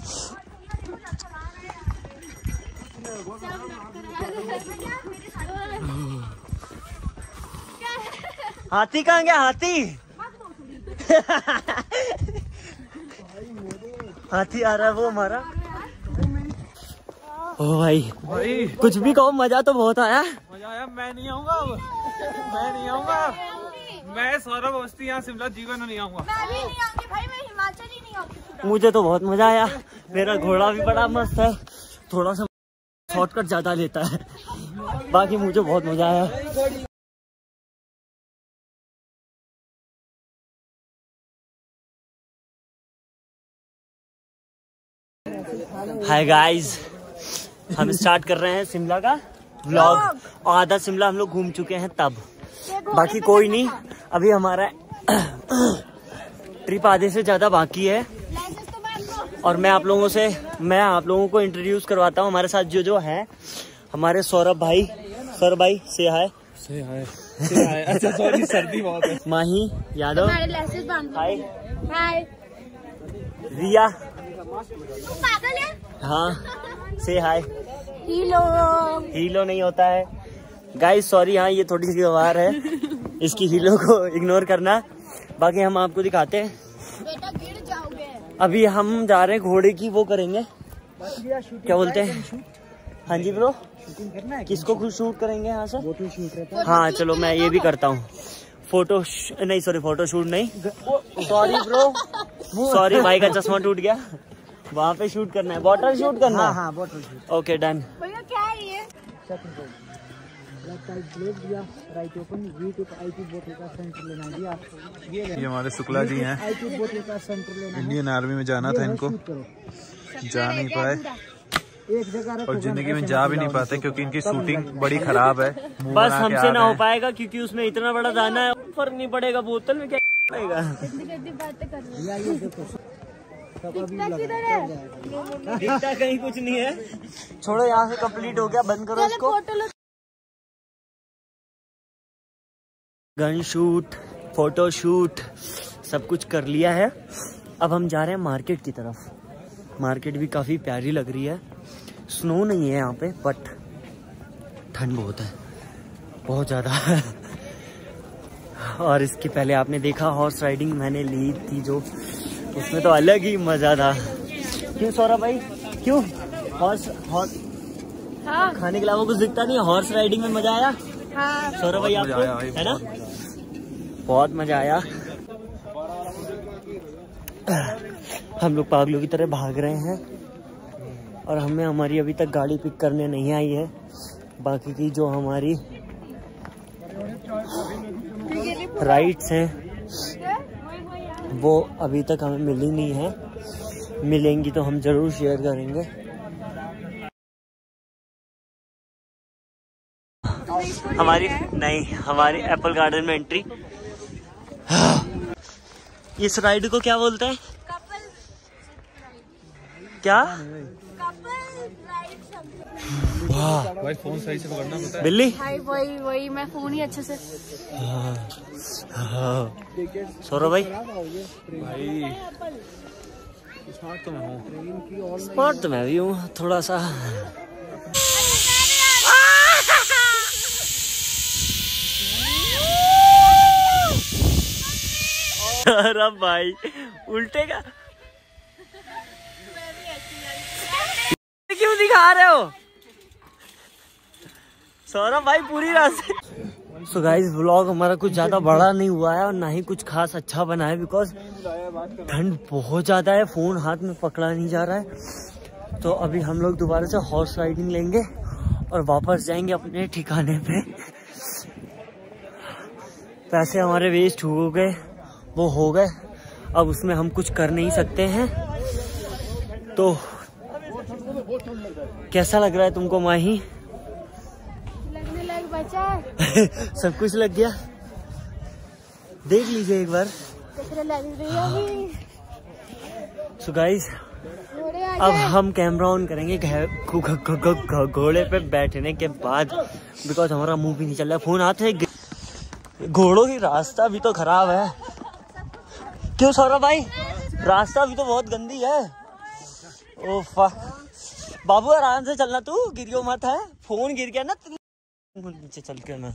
हाथी कहाँ गया हाथी? हाथी आ रहा है वो हमारा। ओ भाई भाई कुछ भी कहो, मजा तो बहुत आया। मजा आया, मैं नहीं आऊंगा अब, मैं नहीं आऊंगा, मैं सौरभ अवस्थी यहाँ शिमला जीवन में नहीं आऊंगा। मैं भी नहीं आऊंगी भाई, मैं हिमाचल ही नहीं आऊंगी। मुझे तो बहुत मजा आया, मेरा घोड़ा भी बड़ा मस्त है, थोड़ा सा शॉर्टकट ज्यादा लेता है, बाकी मुझे बहुत मजा आया। हाय गाइस, हम स्टार्ट कर रहे हैं शिमला का व्लॉग। आधा शिमला हम लोग घूम चुके हैं तब, बाकी कोई नहीं। अभी हमारा ट्रिप आधे से ज्यादा बाकी है और मैं आप लोगों से मैं आप लोगों को इंट्रोड्यूस करवाता हूँ। हमारे साथ जो जो है हमारे सौरभ भाई। सौरभ भाई से हाय। से हाय। से हाय। अच्छा सॉरी, सर्दी बहुत है। माही यादव हाय। हाय रिया पागल है। हाँ से हाय। हीलो हीलो नहीं होता है गाइस, सॉरी। हाँ ये थोड़ी सी गवार है, इसकी हीलो को इग्नोर करना। बाकी हम आपको दिखाते हैं। बेटा गिर जाओगे। अभी हम जा रहे हैं घोड़े की वो करेंगे, क्या बोलते हैं। हाँ जी ब्रो, किसको खुद शूट करेंगे यहाँ से। हाँ चलो मैं ये भी करता हूँ। फोटो नहीं सॉरी फोटो शूट नहीं, सॉरी ब्रो सॉरी, भाई का चश्मा टूट गया। वहाँ पे शूट करना है, बॉटल शूट करना है। हाँ बॉटल शूट। Okay done. भैया क्या है ये? ये हमारे शुक्ला जी हैं, इंडियन आर्मी में जाना था इनको, जा नहीं पाए और जिंदगी में जा भी नहीं पाते क्योंकि इनकी शूटिंग बड़ी खराब है। बस हमसे ना हो पाएगा क्योंकि उसमें इतना बड़ा दाना है, फर्क नहीं पड़ेगा। बोतल में क्या पड़ेगा। दिखता कहीं कुछ नहीं है। छोड़ो, यहाँ से कंप्लीट हो गया, बंद करो इसको। गन शूट, फोटो शूट सब कुछ कर लिया है। अब हम जा रहे हैं मार्केट की तरफ। मार्केट भी काफी प्यारी लग रही है। स्नो नहीं है यहाँ पे बट ठंड बहुत है, बहुत ज्यादा। और इसके पहले आपने देखा हॉर्स राइडिंग मैंने ली थी जो, उसमें तो अलग ही मजा था। क्यों सौरभ भाई, क्यों हॉर्स हॉर्स हाँ। खाने के अलावा कुछ दिखता नहीं है। हॉर्स राइडिंग में मजा आया। हाँ। सौरभ भाई आपको है ना, बहुत मजा आया। हम लोग पागलों की तरह भाग रहे हैं और हमें हमारी अभी तक गाड़ी पिक करने नहीं आई है। बाकी की जो हमारी राइड्स हैं वो अभी तक हमें मिली नहीं है, मिलेंगी तो हम जरूर शेयर करेंगे। हमारी नहीं हमारी एप्पल गार्डन में एंट्री। इस राइड को क्या बोलते हैं? कपल क्या? वाह भाई, फोन सही से पकड़ना पड़ता है। बिल्ली भाई वही वही मैं फोन ही अच्छे से। सौरभ भाई भाई स्मार्ट तो मैं हूँ, स्मार्ट तो मैं भी हूँ थोड़ा सा। अरे भाई उल्टे का क्यों दिखा रहे हो सौरभ भाई पूरी रास्ते। सो गाइस व्लॉग हमारा कुछ ज्यादा बड़ा नहीं हुआ है और ना ही कुछ खास अच्छा बना है बिकॉज ठंड बहुत ज्यादा है, फोन हाथ में पकड़ा नहीं जा रहा है। तो अभी हम लोग दोबारा से हॉर्स राइडिंग लेंगे और वापस जाएंगे अपने ठिकाने पे। पैसे हमारे वेस्ट हो गए, वो हो गए, अब उसमें हम कुछ कर नहीं सकते हैं। तो कैसा लग रहा है तुमको माही? लगने लग बचा सब कुछ लग गया, देख लीजिए एक बार। लग रही है। सो गाइस अब हम कैमरा ऑन करेंगे घोड़े पे बैठने के बाद बिकॉज हमारा मुंह भी नहीं चल रहा, फोन हाथ है। घोड़ों की रास्ता भी तो खराब है। क्यों सौरभ भाई, रास्ता भी तो बहुत गंदी है। ओफ बाबू आराम से चलना, तू गिरियो मत है, फोन गिर गया ना नीचे चल के ना।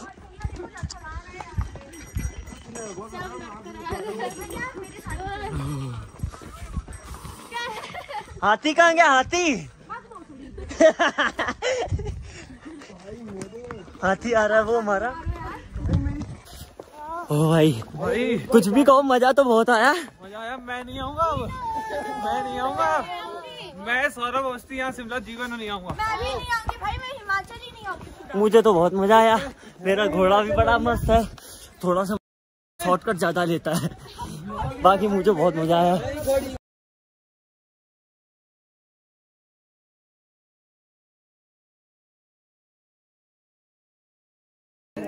हाथी कहाँ गया हाथी? हाथी आ रहा है वो हमारा। ओ भाई भाई कुछ भी कहो, मजा तो बहुत आया। मजा आया। मैं नहीं आऊंगा अब, मैं नहीं आऊंगा। मैं सौरभ अवस्थी यहाँ शिमला जीवन में नहीं आऊंगा। मैं भी नहीं आऊंगी भाई, मैं हिमाचल ही नहीं आऊंगी। मुझे तो बहुत मजा आया, मेरा घोड़ा भी बड़ा मस्त है, थोड़ा सा शॉर्टकट ज्यादा लेता है, बाकी मुझे बहुत मजा आया।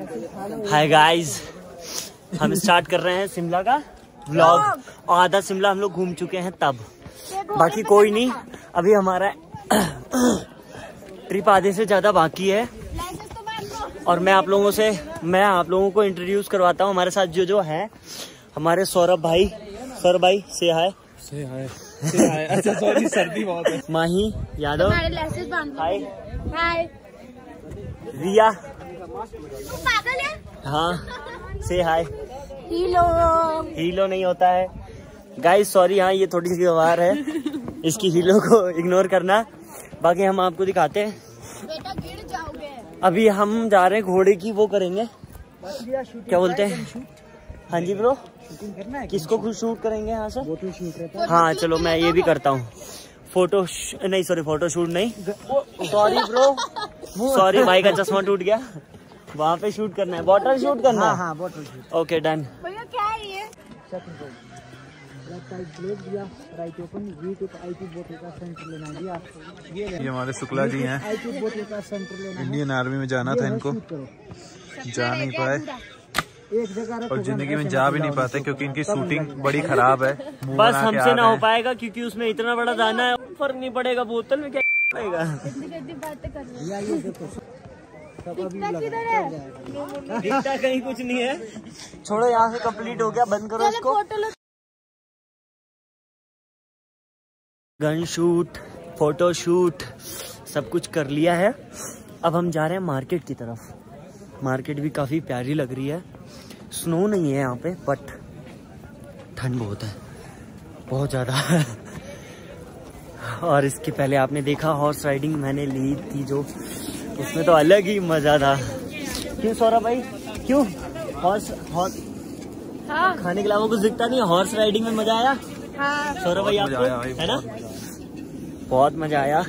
हाय गाइस, हम स्टार्ट कर रहे हैं शिमला का व्लॉग। आधा शिमला हम लोग घूम चुके हैं तब, बाकी कोई नहीं, अभी हमारा ट्रिप आधे से ज्यादा बाकी है। और मैं आप लोगों से मैं आप लोगों को इंट्रोड्यूस करवाता हूँ हमारे साथ जो जो है। हमारे सौरभ भाई, सौरभ भाई से हाय। से हाय। अच्छा सॉरी, सर्दी बहुत है। माही यादव, हाय। हाय रिया, पागल है? हाँ से हाय। हीलो हीलो नहीं होता है गाइस, सॉरी। हाँ ये थोड़ी सी गवार है, इसकी हीलो को इग्नोर करना। बाकी हम आपको दिखाते हैं। बेटा गिर जाओगे। अभी हम जा रहे हैं घोड़े की वो करेंगे, क्या बोलते हैं? हाँ जी ब्रो, किसको खुद शूट करेंगे यहाँ से? हाँ चलो मैं ये भी करता हूँ। फोटो नहीं, सॉरी फोटो शूट नहीं, सॉरी ब्रो, सॉरी भाई का चश्मा टूट गया। वहाँ पे शूट करना है, बॉटल शूट करना है। हाँ बॉटल शूट। Okay done. भैया क्या है ये? ये हमारे शुक्ला जी हैं, इंडियन आर्मी में जाना था इनको, जा नहीं पाए और जिंदगी में जा भी नहीं पाते क्योंकि इनकी शूटिंग बड़ी खराब है। बस हमसे ना हो पाएगा क्योंकि उसमें इतना बड़ा दाना है, फर्क नहीं पड़ेगा, बोतल में क्या पड़ेगा। दिखता कहीं कुछ नहीं है। छोड़ो, यहाँ से कंप्लीट हो गया, बंद करो इसको। गन शूट, फोटो शूट सब कुछ कर लिया है। अब हम जा रहे हैं मार्केट की तरफ। मार्केट भी काफी प्यारी लग रही है। स्नो नहीं है यहाँ पे, बट ठंड बहुत है, बहुत ज्यादा। और इसके पहले आपने देखा हॉर्स राइडिंग मैंने ली थी जो, उसमें तो अलग ही मजा था। क्यों सौरभ भाई, क्यों? हॉर्स हॉर्स हाँ। खाने के अलावा कुछ दिखता नहीं, हॉर्स राइडिंग में मजा आया। हाँ। सौरभ भाई आपको है ना? बहुत मजा आया।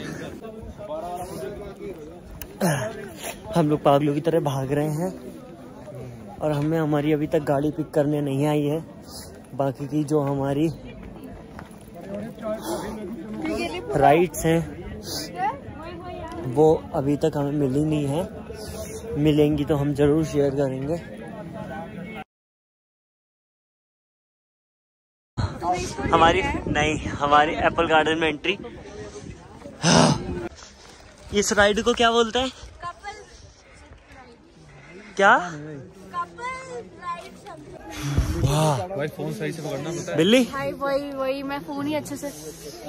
हम लोग पागलों की तरह भाग रहे हैं और हमें हमारी अभी तक गाड़ी पिक करने नहीं आई है। बाकी की जो हमारी राइड्स हैं वो अभी तक हमें मिली नहीं है, मिलेंगी तो हम जरूर शेयर करेंगे। हमारी नहीं, हमारी एप्पल गार्डन में एंट्री। इस राइड को क्या बोलते हैं? क्या? वाह भाई, फोन सही से पकड़ना पड़ता है। बिल्ली भाई, वही वही मैं फोन ही अच्छे से।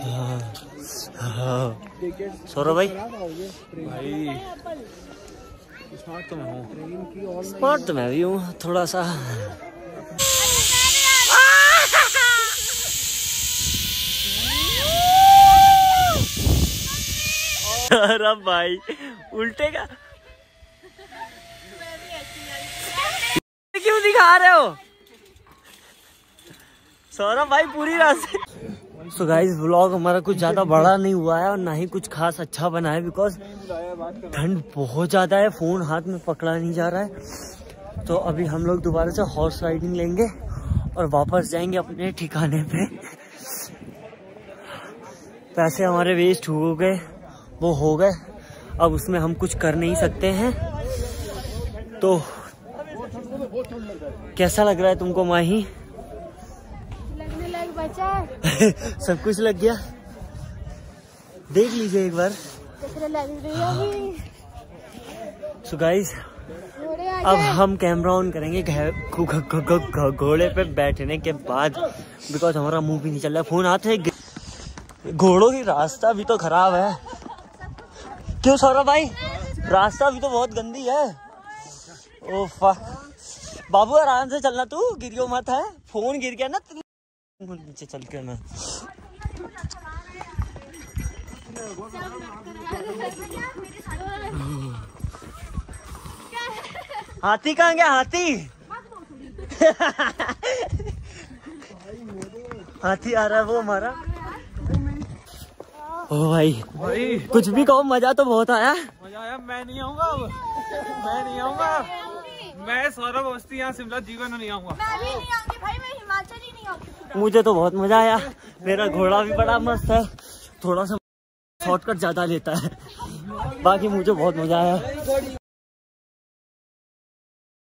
सौरभ भाई, भाई स्मार्ट तो मैं हूँ, स्मार्ट तो मैं भी हूँ थोड़ा सा। अरे भाई उल्टे का क्यों दिखा रहे हो सौरभ भाई पूरी रास्ते? सो गाइस व्लॉग हमारा कुछ ज्यादा बड़ा नहीं हुआ है और ना ही कुछ खास अच्छा बना है, बिकॉज ठंड बहुत ज्यादा है, फोन हाथ में पकड़ा नहीं जा रहा है। तो अभी हम लोग दोबारा से हॉर्स राइडिंग लेंगे और वापस जाएंगे अपने ठिकाने पे। पैसे हमारे वेस्ट हो गए, वो हो गए, अब उसमें हम कुछ कर नहीं सकते हैं। तो कैसा लग रहा है तुमको माही? लगने लग बचा। सब कुछ लग गया, देख लीजिए एक बार। सो गाइस, अब हम कैमरा ऑन करेंगे घोड़े पे बैठने के बाद, बिकॉज हमारा मुंह भी नहीं चल रहा, फोन हाथ है। घोड़ों की रास्ता भी तो खराब है। क्यों सौरभ भाई, रास्ता भी तो बहुत गंदी है। ओह बाबू आराम से चलना, तू गिरियो मत है, फोन गिर गया ना नीचे चल के ना। हाथी कहाँ गया? हाथी हाथी आ रहा है वो हमारा। ओ भाई, भाई कुछ भी कहो, मजा तो बहुत आया। मजा आया, मैं नहीं आऊंगा अब, मैं नहीं आऊंगा, मैं सौरभ अवस्थी यहाँ शिमला जीवन में नहीं आऊंगा। मैं भी नहीं आऊंगी भाई, मैं हिमाचल ही नहीं आऊंगी। मुझे तो बहुत मजा आया, मेरा घोड़ा भी बड़ा मस्त है, थोड़ा सा शॉर्टकट ज्यादा लेता है, बाकी मुझे बहुत मजा आया।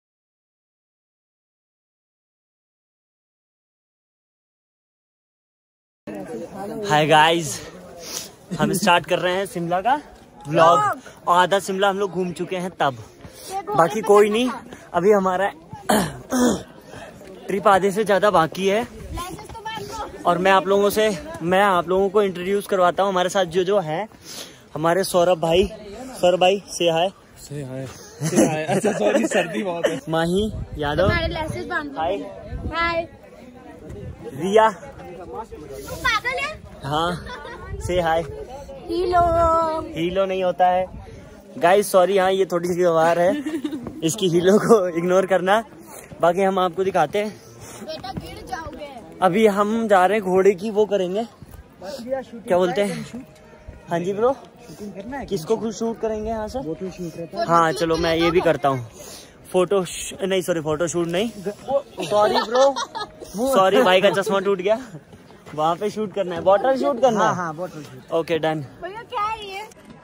हाय गाइस, हम स्टार्ट कर रहे हैं शिमला का व्लॉग। आधा शिमला हम लोग घूम चुके हैं तब, बाकी कोई नहीं, अभी हमारा ट्रिप आधे से ज्यादा बाकी है। और मैं आप लोगों से मैं आप लोगों को इंट्रोड्यूस करवाता हूँ हमारे साथ जो जो है। हमारे सौरभ भाई, सौरभ भाई से हाय। से हाय से हाय। अच्छा सॉरी, सर्दी बहुत है। माही यादव, हाय। हाय। रिया, पागल है? हाँ से हाय। हीलो हीलो नहीं होता है गाइस, सॉरी। हाँ ये थोड़ी सी गवार है, इसकी हीलो को इग्नोर करना। बाकी हम आपको दिखाते हैं। बेटा गिर जाओगे। अभी हम जा रहे हैं घोड़े की वो करेंगे, क्या बोलते हैं। हाँ जी ब्रो, किसको शूट करेंगे यहाँ से? हाँ चलो मैं ये भी करता हूँ फोटो श... नहीं सॉरी फोटो शूट नहीं, सॉरी ब्रो, सॉरी भाई का चश्मा टूट गया। वहाँ पे शूट करना है, बॉटल शूट करना है। हाँ बॉटल शूट। Okay done. भैया क्या है ये?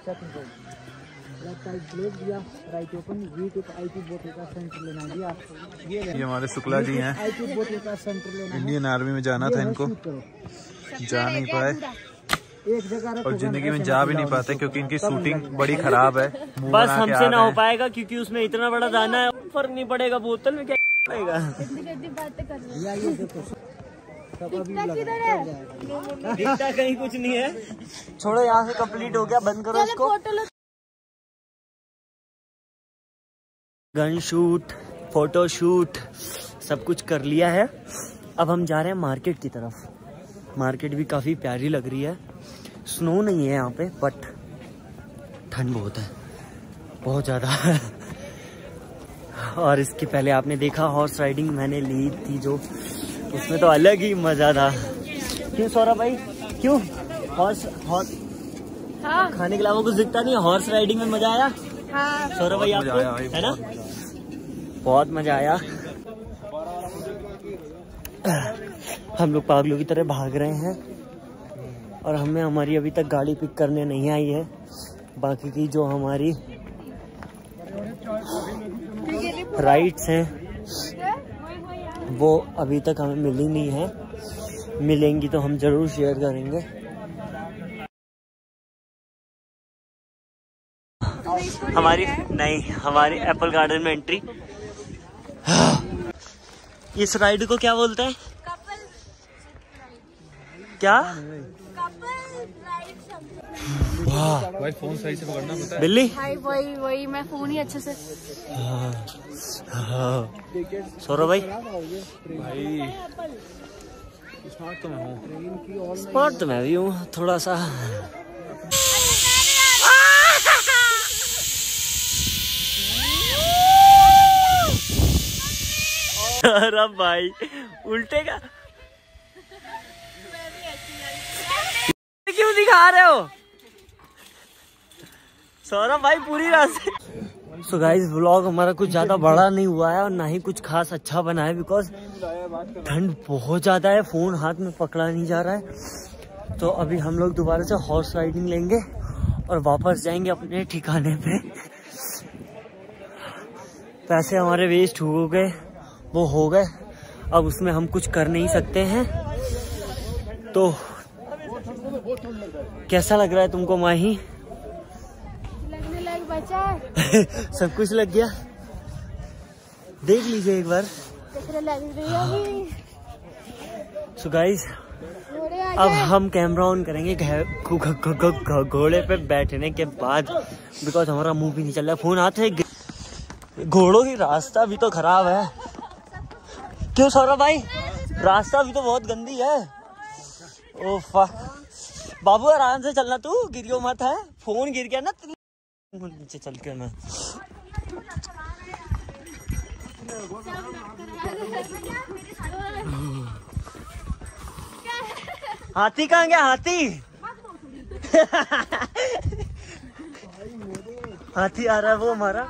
ये हमारे शुक्ला जी हैं, इंडियन आर्मी में जाना था इनको, जा नहीं पाए और जिंदगी में जा भी नहीं पाते क्योंकि इनकी शूटिंग बड़ी खराब है। बस हमसे ना हो पाएगा क्योंकि उसमें इतना बड़ा दाना है, फर्क नहीं पड़ेगा, बोतल में क्या पड़ेगा। दिखता कहीं कुछ नहीं है, छोड़ो यहाँ से कंप्लीट हो गया, बंद करो इसको। गन शूट, फोटो शूट सब कुछ कर लिया है। अब हम जा रहे हैं मार्केट की तरफ। मार्केट भी काफी प्यारी लग रही है, स्नो नहीं है यहाँ पे बट ठंड बहुत है, बहुत ज्यादा। और इसके पहले आपने देखा हॉर्स राइडिंग मैंने ली थी जो, उसमें तो अलग ही मजा था। क्यों सौरभ भाई, क्यों? हॉर्स हॉर्स हाँ। खाने के अलावा कुछ दिखता नहीं, हॉर्स राइडिंग में मजा आया। हाँ। सौरभ भाई आपको है ना? बहुत मजा आया। हम लोग पागलों की तरह भाग रहे हैं और हमें हमारी अभी तक गाड़ी पिक करने नहीं आई है। बाकी की जो हमारी राइड्स हैं वो अभी तक हमें मिली नहीं है, मिलेंगी तो हम जरूर शेयर करेंगे। हमारी नहीं हमारी एप्पल गार्डन में एंट्री। इस राइड को क्या बोलते हैं? क्या? वाह भाई फोन सही से पकड़ना पता है। बिल्ली भाई वही वही मैं फोन ही अच्छे से। सौरभ भाई भाई स्मार्ट तो मैं हूँ, स्मार्ट तो मैं भी हूँ थोड़ा सा। सौरभ भाई उल्टे का क्यों दिखा रहे हो सौरभ भाई पूरी रास्ते। सो गाइस व्लॉग हमारा कुछ ज्यादा बड़ा नहीं हुआ है और ना ही कुछ खास अच्छा बना है, बिकॉज ठंड बहुत ज्यादा है, फोन हाथ में पकड़ा नहीं जा रहा है। तो अभी हम लोग दोबारा से हॉर्स राइडिंग लेंगे और वापस जाएंगे अपने ठिकाने पे। पैसे हमारे वेस्ट हो गए, वो हो गए, अब उसमें हम कुछ कर नहीं सकते हैं। तो कैसा लग रहा है तुमको माही? लगने लग बचा है। सब कुछ लग गया, देख लीजिए एक बार। लग रही है। सो गाइस अब हम कैमरा ऑन करेंगे घोड़े पे बैठने के बाद, बिकॉज हमारा मुंह भी नहीं चल रहा है, फोन हाथ है। घोड़ों की रास्ता भी तो खराब है। क्यों सौरभ भाई? रास्ता भी तो बहुत गंदी है। ओफा बाबू आराम से चलना, तू गिरियो मत है, फोन गिर गया ना नीचे चल के ना। हाथी कहाँ गया? हाथी हाथी आ रहा है वो हमारा।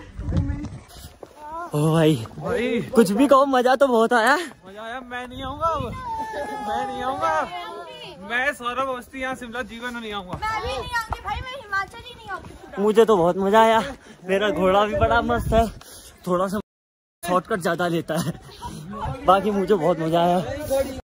ओ भाई भाई कुछ भी कहो, मजा तो बहुत आया। मजा आया। मैं नहीं आऊंगा अब, मैं नहीं आऊंगा। मैं सौरभ अवस्थी यहाँ शिमला जीवन में नहीं आऊंगा। मैं भी नहीं आऊंगी भाई, मैं हिमाचल ही नहीं आऊंगी। मुझे तो बहुत मजा आया, मेरा घोड़ा भी बड़ा मस्त है, थोड़ा सा शॉर्टकट ज्यादा लेता है, बाकी मुझे बहुत मजा आया।